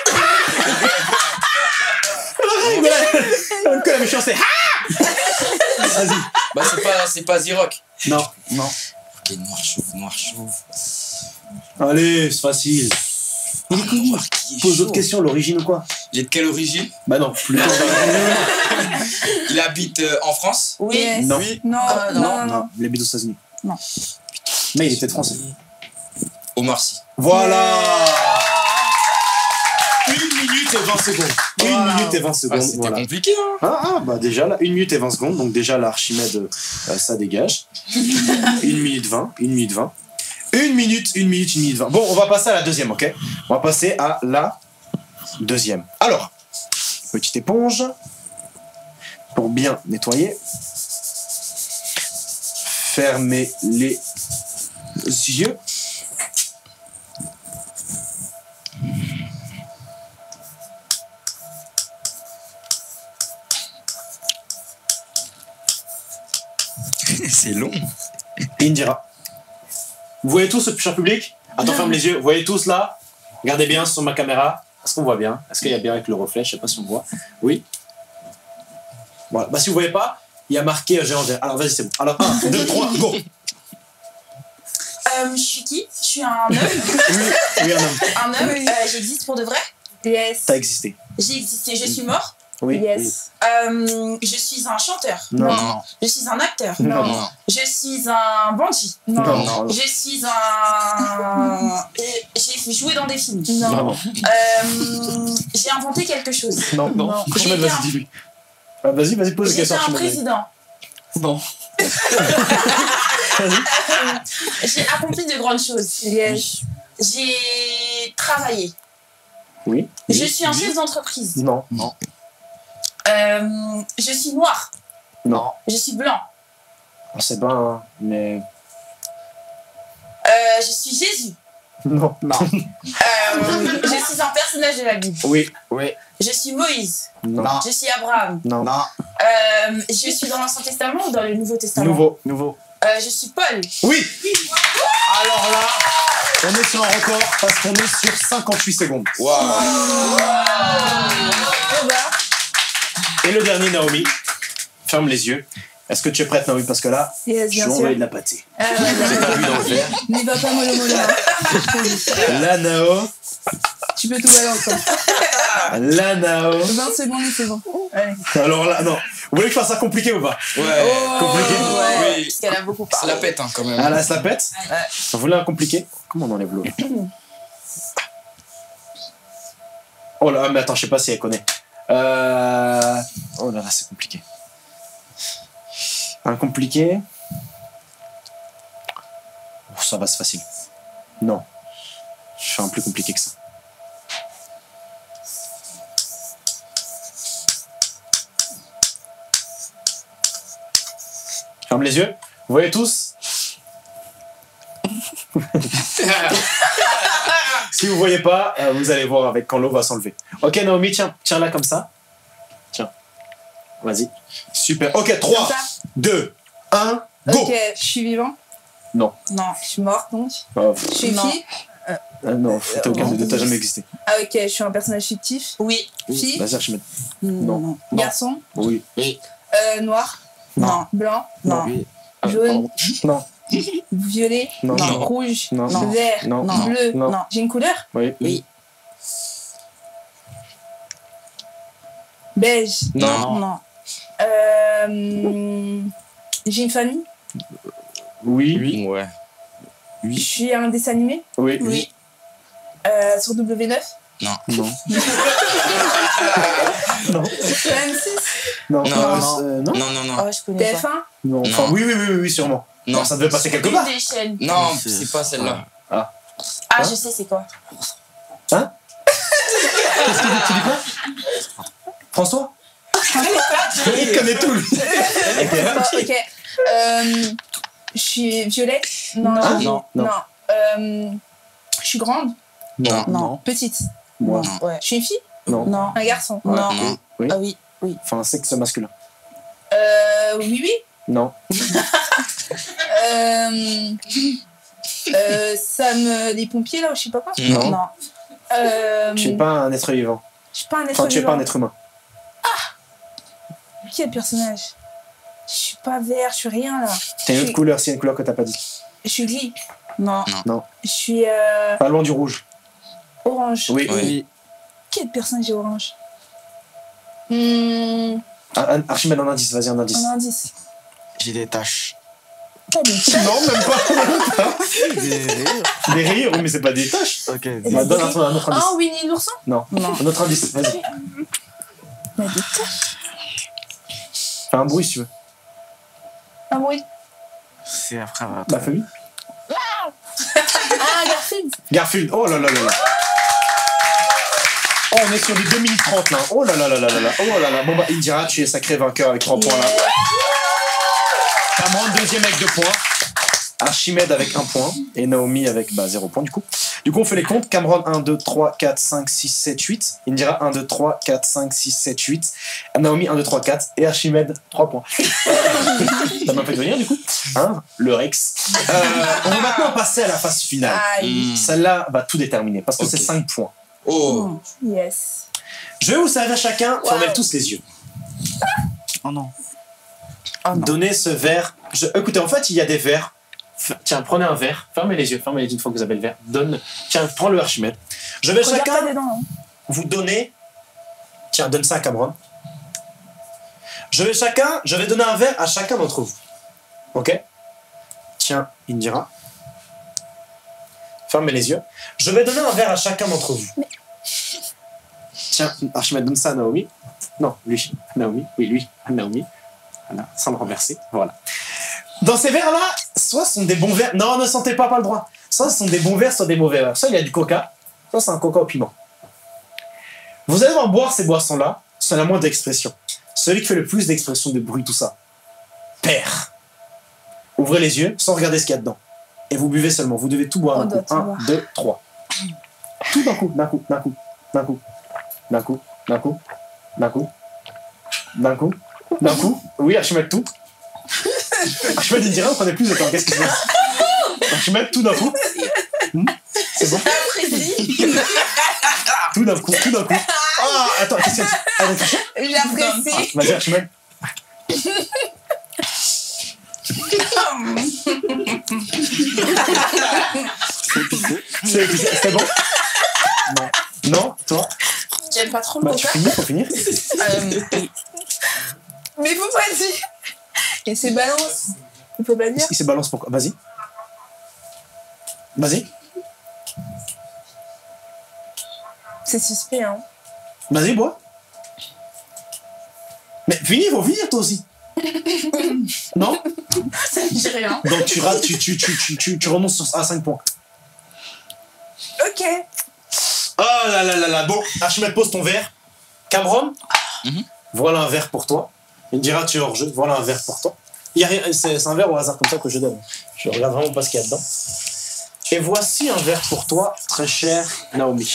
S1: Que la méchanceté. Vas-y.
S5: Bah c'est pas c'est pas Z-Rock.
S1: Non.
S2: Non.
S5: Ok, noir chauve, noir chauve.
S1: Allez, c'est facile.
S5: Il est connu. Qui est
S1: Pose d'autres
S5: chauve.
S1: questions, l'origine ou quoi?
S5: Il est de quelle origine?
S1: Bah non, plutôt.
S5: Il habite euh, en France.
S6: Oui.
S3: Yes.
S1: Non.
S2: Oui.
S3: Non.
S6: Ah,
S3: Non.
S6: non.
S3: Non.
S1: Non, il habite aux États-Unis.
S3: Non.
S1: Mais il était français.
S5: Omar Sy.
S1: Voilà. Une minute et vingt secondes. Une
S3: Wow.
S1: minute et vingt secondes.
S5: Ah, c'était
S1: voilà.
S5: compliqué hein.
S1: Ah, ah, bah déjà là, une minute et vingt secondes, donc déjà l'Archimède, euh, ça dégage. une minute vingt, une minute vingt. Une minute, une minute, une minute vingt. Bon, on va passer à la deuxième, ok? On va passer à la deuxième. Alors, petite éponge pour bien nettoyer. Fermez les yeux.
S5: C'est long.
S1: Indira. Vous voyez tous ce cher public? Attends, ferme les yeux. Vous voyez tous là? Regardez bien sur ma caméra. Est-ce qu'on voit bien? Est-ce qu'il y a bien avec le reflet? Je sais pas si on voit. Oui. Voilà. Bah si vous voyez pas, il y a marqué euh, géant vert. Alors vas-y, c'est bon. Alors un, deux, trois, go.
S4: Euh, je suis qui? Je suis un homme.
S1: Oui, oui, un homme.
S4: Un homme. Euh, J'existe pour de vrai.
S3: Yes.
S1: T'as existé.
S4: J'ai existé. Je suis mort.
S1: Oui.
S3: Yes.
S4: Euh, je suis un chanteur.
S1: Non.
S5: Non.
S4: Je suis un acteur.
S1: Non.
S5: Non.
S4: Je suis un bandit.
S3: Non.
S1: Non.
S3: Non.
S1: Non.
S4: Je suis un. J'ai joué dans des films.
S3: Non.
S1: Vraiment.
S4: Euh, J'ai inventé quelque chose.
S1: Non.
S2: Non.
S1: Archimède,
S4: J'ai
S1: vas-y,
S4: été
S1: dis-lui. Ah, vas-y, vas-y, pose des
S4: J'étais
S1: questions.
S4: un
S1: Archimède, vas-y.
S4: président.
S2: Non.
S4: J'ai accompli de grandes choses.
S3: Yes.
S4: J'ai travaillé.
S1: Oui.
S4: Je suis un chef d'entreprise.
S1: Non.
S2: Non.
S4: Euh, je suis noir.
S1: Non.
S4: Je suis blanc.
S1: On sait pas, hein, mais.
S4: Euh, je suis Jésus.
S1: Non.
S2: Non.
S4: Euh, je suis un personnage de la Bible.
S1: Oui.
S2: Oui.
S4: Je suis Moïse.
S1: Non.
S2: Non.
S4: Je suis Abraham.
S1: Non.
S2: Non.
S4: Euh, je suis dans l'Ancien Testament ou dans le Nouveau Testament?
S1: Nouveau.
S2: Nouveau.
S4: Euh, je suis Paul.
S1: Oui. Alors là, on est sur un record parce qu'on est sur cinquante-huit secondes.
S5: Waouh.
S1: Et le dernier, Naomi, ferme les yeux. Est-ce que tu es prête, Naomi? Parce que là,
S3: Yes,
S1: je suis
S3: bien sûr.
S1: envoyé de la pâtée.
S3: Ah, ouais,
S7: J'ai pas vu dans le verre.
S3: n'y va pas mollo mollo. hein.
S1: Là, Nao.
S3: Tu peux tout balancer.
S1: Là, Nao.
S3: vingt secondes et c'est bon. Allez.
S1: Alors là, non. Vous voulez que je fasse ça compliqué ou pas?
S5: Ouais.
S1: Compliqué?
S4: Ouais,
S5: Oui.
S4: parce qu'elle a beaucoup
S5: Ça
S4: parlé.
S5: la pète hein, quand même.
S1: Ah là, ça la pète?
S4: Ouais.
S1: Vous voulez un compliqué? Comment on enlève l'eau? Oh là, mais attends, je sais pas si elle connaît. Euh... Oh là là, c'est compliqué. Un compliqué? Oh, ça va, c'est facile. Non. Je fais un plus compliqué que ça. Ferme les yeux. Vous voyez tous? Si vous voyez pas, euh, vous allez voir avec quand l'eau va s'enlever. Ok, Naomi, tiens, tiens-la comme ça. Tiens. Vas-y. Super. Ok, trois,
S3: Comme ça.
S1: deux, un, go!
S3: Ok, je suis vivant.
S4: Non.
S3: Je suis morte donc.
S1: Oh, pff,
S3: Je suis
S4: Non.
S3: fille.
S1: ah non, t'as aucun
S3: non.
S1: des deux, t'as jamais existé.
S3: Ah ok, je suis un personnage fictif.
S4: Oui.
S3: Fille.
S1: Vas-y, Archimède.
S2: Non.
S1: Non.
S3: Garçon.
S1: Oui.
S3: Euh, noir.
S4: Non.
S3: Blanc.
S4: Non.
S2: Oui.
S1: Ah,
S3: Jaune.
S1: pardon. Non.
S3: Violet.
S1: Non.
S5: Non.
S3: Rouge.
S1: Non.
S4: Non.
S3: Vert.
S1: Non.
S4: Non.
S3: Bleu.
S1: Non.
S3: J'ai une couleur.
S1: Oui.
S4: Oui.
S3: Beige.
S1: Non.
S4: Non.
S3: Euh, J'ai une famille.
S1: Oui.
S2: Oui.
S5: Ouais.
S3: Je suis un dessin animé.
S1: Oui.
S4: Oui.
S3: Euh, sur W neuf.
S1: Non.
S3: Sur M six.
S1: Non.
S5: Non.
S1: Euh, non.
S5: Non, non, non.
S4: Oh, je connais
S3: T F
S4: pas.
S3: un.
S1: Non. Enfin,
S5: Non.
S1: oui, oui, oui, oui, oui, sûrement.
S5: Non.
S1: Alors, ça devait passer quelque
S4: Une
S1: part.
S4: des chaînes.
S5: Non,
S2: C'est-
S5: c'est pas celle-là.
S4: Ah,
S1: Hein
S4: je sais c'est quoi.
S1: Hein? Qu'est-ce que tu dis quoi? François? Il connaît tout, lui.
S3: Oh, ok. Euh, je suis violette. Non.
S4: Non.
S3: je suis-
S1: Non. Non.
S3: Euh, je suis grande.
S1: Non.
S4: Non.
S3: Petite.
S1: Moi.
S5: Non.
S4: Ouais.
S3: Je suis une fille.
S1: Non.
S4: Non.
S3: Un garçon.
S1: Ouais.
S4: Non.
S5: Non.
S1: Oui.
S4: Ah oui. Oui.
S1: Enfin, un sexe masculin.
S3: Euh, oui, oui.
S1: Non.
S3: Euh, euh, Sam les pompiers là, ou je sais pas quoi.
S1: Non.
S4: Non.
S3: Euh,
S1: Tu es pas un être vivant.
S3: Je suis pas un être
S1: Enfin, tu es pas
S3: vivant.
S1: un être humain.
S3: Quel personnage? Je suis pas vert, je suis rien là.
S1: T'as une
S3: Je
S1: autre
S3: suis-
S1: couleur, s'il y a une couleur que t'as pas dit.
S3: Je suis gris.
S4: Non.
S3: Je suis euh,
S1: Pas loin du rouge.
S3: orange.
S1: Oui.
S5: Oui.
S2: Oui.
S3: Quel personnage est orange? Hmm,
S1: Un- un- Archimède, un indice, vas-y, un indice.
S3: un indice.
S2: J'ai des taches.
S3: T'as des taches.
S1: Non, même pas.
S2: Des rires.
S1: Des rires, oui, mais c'est pas des tâches.
S2: Ok.
S1: Bah, donne un, un autre indice.
S3: Ah, Winnie l'ourson?
S1: Non.
S4: Non.
S1: Un autre indice, vas-y.
S3: Il y a des taches.
S1: Fais un bruit si tu veux.
S3: Ah oui.
S2: C'est après. euh,
S1: La famille.
S3: Ah, Garfield.
S1: Garfield, oh là là là là. Oh, on est sur les deux minutes trente là. Oh là là là là là là. Oh là là. Bon bah, Indira, tu es sacré vainqueur avec trois points là. Cameron, deuxième avec deux points. Archimède avec un point. Et Naomi avec bah, zéro point du coup. Du coup, on fait les comptes. Cameron, un, deux, trois, quatre, cinq, six, sept, huit. Indira, un, deux, trois, quatre, cinq, six, sept, huit. Naomi, un, deux, trois, quatre. Et Archimède, trois points. Ça m'a fait venir du coup. Hein, le Rex. Euh, on va maintenant passer à la phase finale.
S3: Aïe.
S5: Hmm.
S1: Celle-là va tout déterminer parce que
S5: Ok.
S1: c'est cinq points.
S5: Oh.
S3: Yes.
S1: Je vais vous servir chacun,
S3: Wow.
S1: fermez tous les yeux.
S2: Oh non.
S1: Donnez ce verre. Je... Écoutez, en fait, il y a des verres. F- Tiens, prenez un verre, fermez les yeux, fermez les yeux une fois que vous avez le verre. Donne. Tiens, prends le Archimède. Je vais
S3: Regarde pas
S1: chacun
S3: dedans. Hein.
S1: vous donner. Tiens, donne ça à Cameron. Je vais chacun, je vais donner un verre à chacun d'entre vous. Ok? Tiens, Indira. Fermez les yeux. Je vais donner un verre à chacun d'entre vous. Tiens, Archimède, donne ça à Naomi. Non, lui. Naomi. Oui, lui. Naomi. Voilà, sans le renverser. Voilà. Dans ces verres-là, soit ce sont des bons verres. Non, ne sentez pas, pas le droit. Soit ce sont des bons verres, soit des mauvais verres. Soit il y a du coca, soit c'est un coca au piment. Vous allez devoir boire ces boissons-là, c'est la moindre expression. Celui qui fait le plus d'expression, de bruit, tout ça, perd. Ouvrez les yeux sans regarder ce qu'il y a dedans. Et vous buvez seulement. Vous devez tout boire
S3: On
S1: d'un
S3: doit
S1: coup.
S3: tout
S1: Un,
S3: boire.
S1: deux, trois. Tout d'un coup, d'un coup, d'un coup, d'un coup, d'un coup, d'un coup, d'un coup, d'un coup, d'un coup. Oui, Archimède, tout. Archimède, il dirait, on prenait plus de temps. Qu'est-ce qui se passe? Archimède, tout d'un coup. Hmm, c'est bon. Tout d'un coup, tout d'un coup. Ah, attends, qu'est-ce qu'il y a? Ah, donc,
S3: J'apprécie.
S1: vas-y, Archimède. C'est épicé. C'était bon? Non. Non? Toi?
S4: J'aime pas trop le
S1: Bah, tu
S4: coca.
S1: finis, faut finir.
S4: Euh,
S3: Mais faut pas dire. Et c'est balance. Il faut pas dire.
S1: Il se balance pourquoi? Vas-y. Vas-y.
S3: C'est suspect, hein.
S1: Vas-y, bois. Mais finis, faut finir toi aussi. Non?
S4: ça me dit rien.
S1: Donc tu rates, tu, tu, tu, tu, tu, tu renonces sur- à cinq points.
S3: Ok.
S1: Oh là là là là. Bon, Archimède, pose ton verre. Cameron,
S5: Mhm.
S1: voilà un verre pour toi. Il me dira tu es hors jeu. Voilà un verre pour toi. Il y a rien, c'est, c'est un verre au hasard comme ça que je donne. Je regarde vraiment pas ce qu'il y a dedans. Et voici un verre pour toi, très cher Naomi.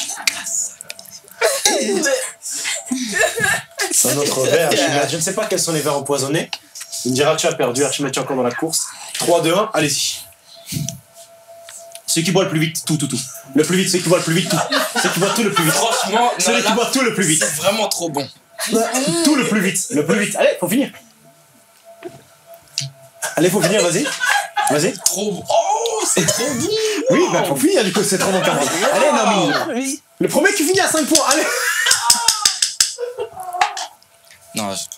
S1: C'est un autre verre, Archimède. Je ne sais pas quels sont les verres empoisonnés. Il me dira tu as perdu, Archimède, tu es encore dans la course. trois, deux, un, allez-y. Celui qui boit le plus vite, tout, tout, tout. Le plus vite, celui qui boit le plus vite, tout. Celui qui boit tout le plus vite.
S5: Franchement,
S1: Celui
S5: là,
S1: qui
S5: là,
S1: boit tout le plus vite.
S5: c'est vraiment trop bon.
S1: Tout le plus vite. Le plus vite. Allez, faut finir. Allez, faut finir, vas-y. Vas-y.
S5: Trop bon. Oh, c'est trop bon.
S1: Oui, bah faut finir du coup, c'est trop bon Cameron. Allez, Naomi.
S3: Oui.
S1: Le premier qui finit à cinq points, allez.
S5: Non, je...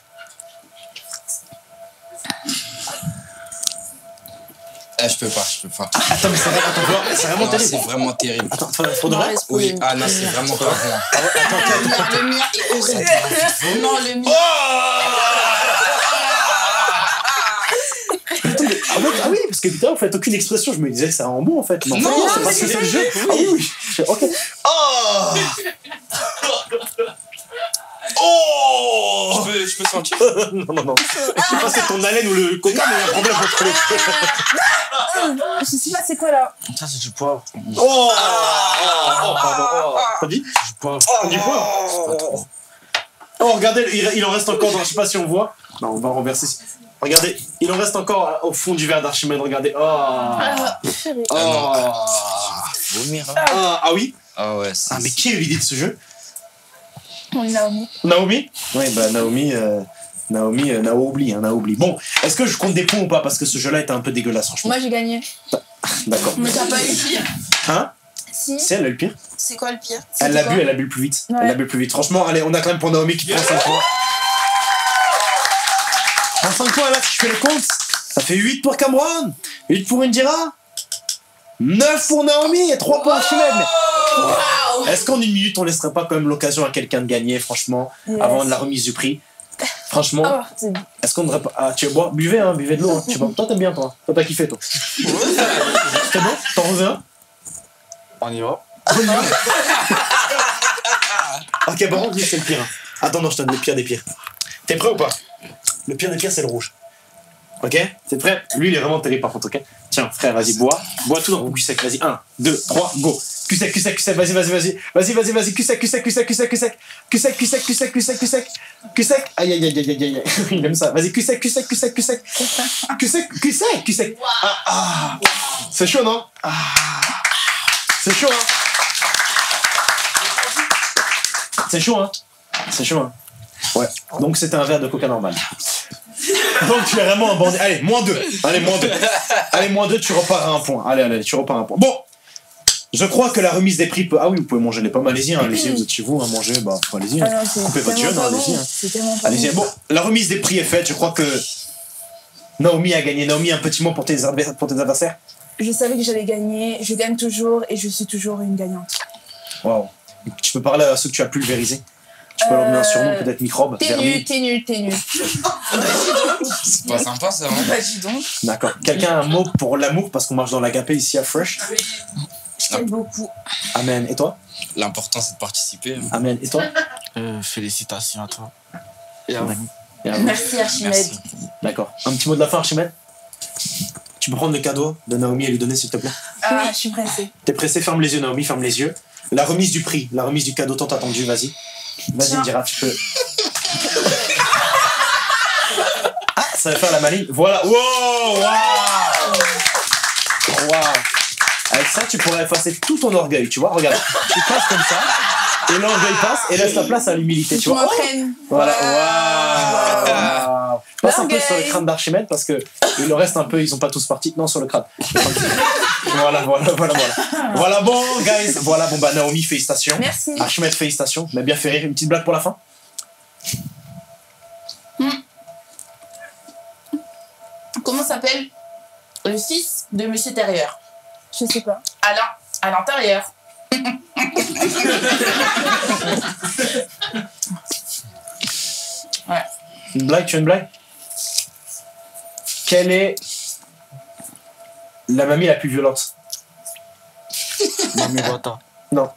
S5: Eh, je peux pas, je peux pas.
S1: Attends, mais c'est vrai- attends, voir, c'est vraiment
S5: Non,
S1: terrible.
S5: c'est vraiment terrible.
S1: Attends, faut, faut de vrai.
S5: Oui, ah non, c'est vraiment pas bon.
S4: Non, le mien est horrible. Non, le mien.
S1: Ah, ouais, ah oui, parce que putain, vous faites aucune expression, je me disais que ça rend bon en fait. Mais en fait,
S5: Non,
S1: c'est parce que
S5: c'est
S1: c'est le jeu. Ah oui, oui. Ok. Oh Oh
S5: Je peux, je peux sentir.
S1: Non, non, non. Je sais pas si c'est ton haleine ou le coca, mais il y a un problème entre les deux.
S3: Je sais pas, c'est quoi là?
S2: Ça, c'est du poivre.
S1: Oh, oh, pardon. Oh. T'as dit
S2: Du poivre.
S1: T'as dit quoi Oh, regardez, il, il en reste encore dans, je sais pas si on voit. Non, on va renverser. Regardez, il en reste encore au fond du verre d'Archimède, regardez. Oh.
S3: Ah, chérie.
S1: Oh.
S5: Vomir. Hein.
S1: Ah, ah oui.
S5: Ah ouais, c'est...
S1: Ah, mais qui a eu l'idée de ce jeu?
S3: On l'a mis.
S1: Naomi? Oui, bah Naomi, euh, Naomi, euh, Naomi, hein, Naomi. Bon, est-ce que je compte des points ou pas? Parce que ce jeu-là était un peu dégueulasse, franchement.
S3: Moi j'ai gagné.
S1: D'accord.
S4: Mais t'as pas eu pire.
S1: Hein?
S3: Si.
S1: C'est elle, elle a eu le pire.
S4: C'est quoi le pire?
S1: Elle l'a
S3: quoi
S1: bu, elle a bu le plus vite.
S3: Ouais.
S1: Elle l'a bu le plus vite. Franchement, allez, on acclame pour Naomi qui prend cinq points. Prends cinq points là, si je fais le compte. Ça fait huit pour Cameron, huit pour Indira, neuf pour Naomi et trois pour Archimède.
S4: Waouh!
S1: Est-ce qu'en une minute, on laisserait pas quand même l'occasion à quelqu'un de gagner, franchement,
S3: Yes.
S1: avant la remise du prix? Franchement,
S3: Oh, c'est
S1: est-ce qu'on ne devrait pas. Ah, tu veux boire? Buvez, hein, buvez de l'eau. Hein. Tu vois, toi, t'aimes bien, toi. Toi, t'as kiffé, toi. C'est bon? T'en veux un?
S2: On y va.
S1: Ok, par contre, lui, c'est le pire. Hein. Attends, non, je te donne le pire des pires. T'es prêt ou pas? Le pire des pires, c'est le rouge. Ok? T'es prêt? Lui, il est vraiment terrible, par contre, ok? Tiens, frère, vas-y, bois. Bois tout dans ton cul sec. Vas-y, un, deux, trois, go. Cul sec, cul sec, cul sec. Vas-y, vas-y, vas-y. Vas-y, vas-y, vas-y. Cul sec, cul sec, cul sec, cul sec, cul sec. Cul sec, cul sec, cul sec, cul sec, cul sec. Cul sec. Aïe, aïe, aïe, aïe, aïe, aïe. Il aime ça. Vas-y, cul sec, cul sec, cul sec, cul sec. Cul sec, cul sec, cul sec. Ah, ah. C'est chaud, non? Ah. C'est chaud, hein? C'est chaud, hein? C'est chaud, hein? Ouais. Donc, c'était un verre de coca normal. Donc, tu es vraiment un bandit. Allez, moins deux. Allez, moins deux. Allez, moins deux, tu repars à un point. Allez, allez, tu repars à un point. Bon! Je crois que la remise des prix peut. Ah oui, vous pouvez manger les pommes. Allez-y, hein, allez-y, vous êtes chez vous, hein, mangez. Bah, allez-y.
S3: Ah
S1: Hein.
S3: non, c'est
S1: Coupez votre
S3: tellement
S1: jeune,
S3: pas
S1: allez-y.
S3: bon.
S1: Hein.
S3: C'est tellement pas
S1: Allez-y.
S3: bon.
S1: Bon, la remise des prix est faite. Je crois que Naomi a gagné. Naomi, un petit mot pour tes, adver- pour tes adversaires.
S3: Je savais que j'allais gagner, je gagne toujours et je suis toujours une gagnante.
S1: Waouh. Tu peux parler à ceux que tu as pulvérisés. Tu peux leur donner un surnom,
S3: Euh,
S1: peut-être microbe.
S3: T'es
S1: vermine.
S3: nul, t'es nul, t'es nul.
S5: C'est pas sympa, ça, hein.
S4: Bah, dis donc.
S1: D'accord. Quelqu'un a un mot pour l'amour parce qu'on marche dans l'agapé ici à Fresh.
S4: Je t'aime beaucoup.
S1: Amen. Et toi?
S5: L'important, c'est de participer. hein.
S1: Amen. Et toi?
S2: Euh, félicitations à toi. Et à
S1: Ouais.
S2: vous.
S1: Et à vous.
S4: Merci Archimède.
S5: Merci.
S1: D'accord. Un petit mot de la fin, Archimède? Tu peux prendre le cadeau de Naomi et lui donner, s'il te plaît?
S3: Ah, je suis pressée.
S1: T'es pressé, ferme les yeux, Naomi, ferme les yeux. La remise du prix, la remise du cadeau tant attendu, vas-y. Vas-y,
S3: Tiens.
S1: Indira, tu peux. Ah, ça va faire la maligne. Voilà. Wow! Wow! Wow! Avec ça, tu pourrais effacer tout ton orgueil, tu vois? Regarde. Tu passes comme ça, et l'orgueil passe, et laisse la place à l'humilité, tu
S3: Je
S1: vois?
S3: m'entraîne.
S1: Voilà. Wow! Wow. Passe un peu
S3: Largueil.
S1: sur le crâne d'Archimède parce que il le reste un peu, ils sont pas tous partis. Non, sur le crâne. Voilà, voilà, voilà, voilà. Voilà, bon, guys. Voilà, bon, bah, Naomi, félicitations.
S3: Merci.
S1: Archimède, félicitations. Mais bien fait rire. Une petite blague pour la fin?
S4: Comment s'appelle le fils de Monsieur Terrier?
S3: Je sais pas.
S4: Alain, à l'intérieur. Ouais.
S1: Une blague, tu as une blague? Quelle est la mamie la plus violente?
S2: Mamie Wata.
S1: Non.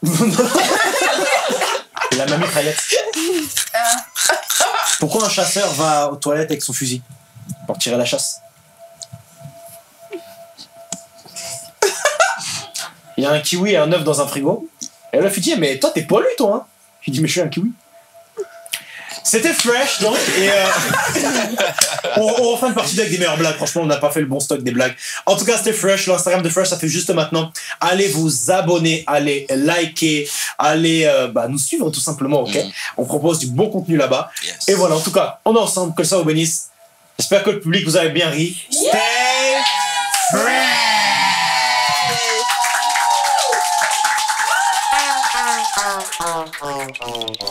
S1: La mamie Crayette. Pourquoi un chasseur va aux toilettes avec son fusil? Pour tirer la chasse. Il y a un kiwi et un œuf dans un frigo. Et là, il dit, mais toi, t'es poilu, toi, hein? Je dis, mais je suis un kiwi. C'était fresh, donc, et euh, on, on refait une partie avec des meilleures blagues. Franchement, on n'a pas fait le bon stock des blagues. En tout cas, c'était fresh. L'Instagram de Fresh, ça fait juste maintenant. Allez vous abonner, allez liker, allez euh, bah, nous suivre tout simplement, ok?
S5: Mm.
S1: On propose du bon contenu là-bas.
S5: Yes.
S1: Et voilà, en tout cas, on est ensemble, que ça vous bénisse. J'espère que le public vous avez bien ri. Stay fresh!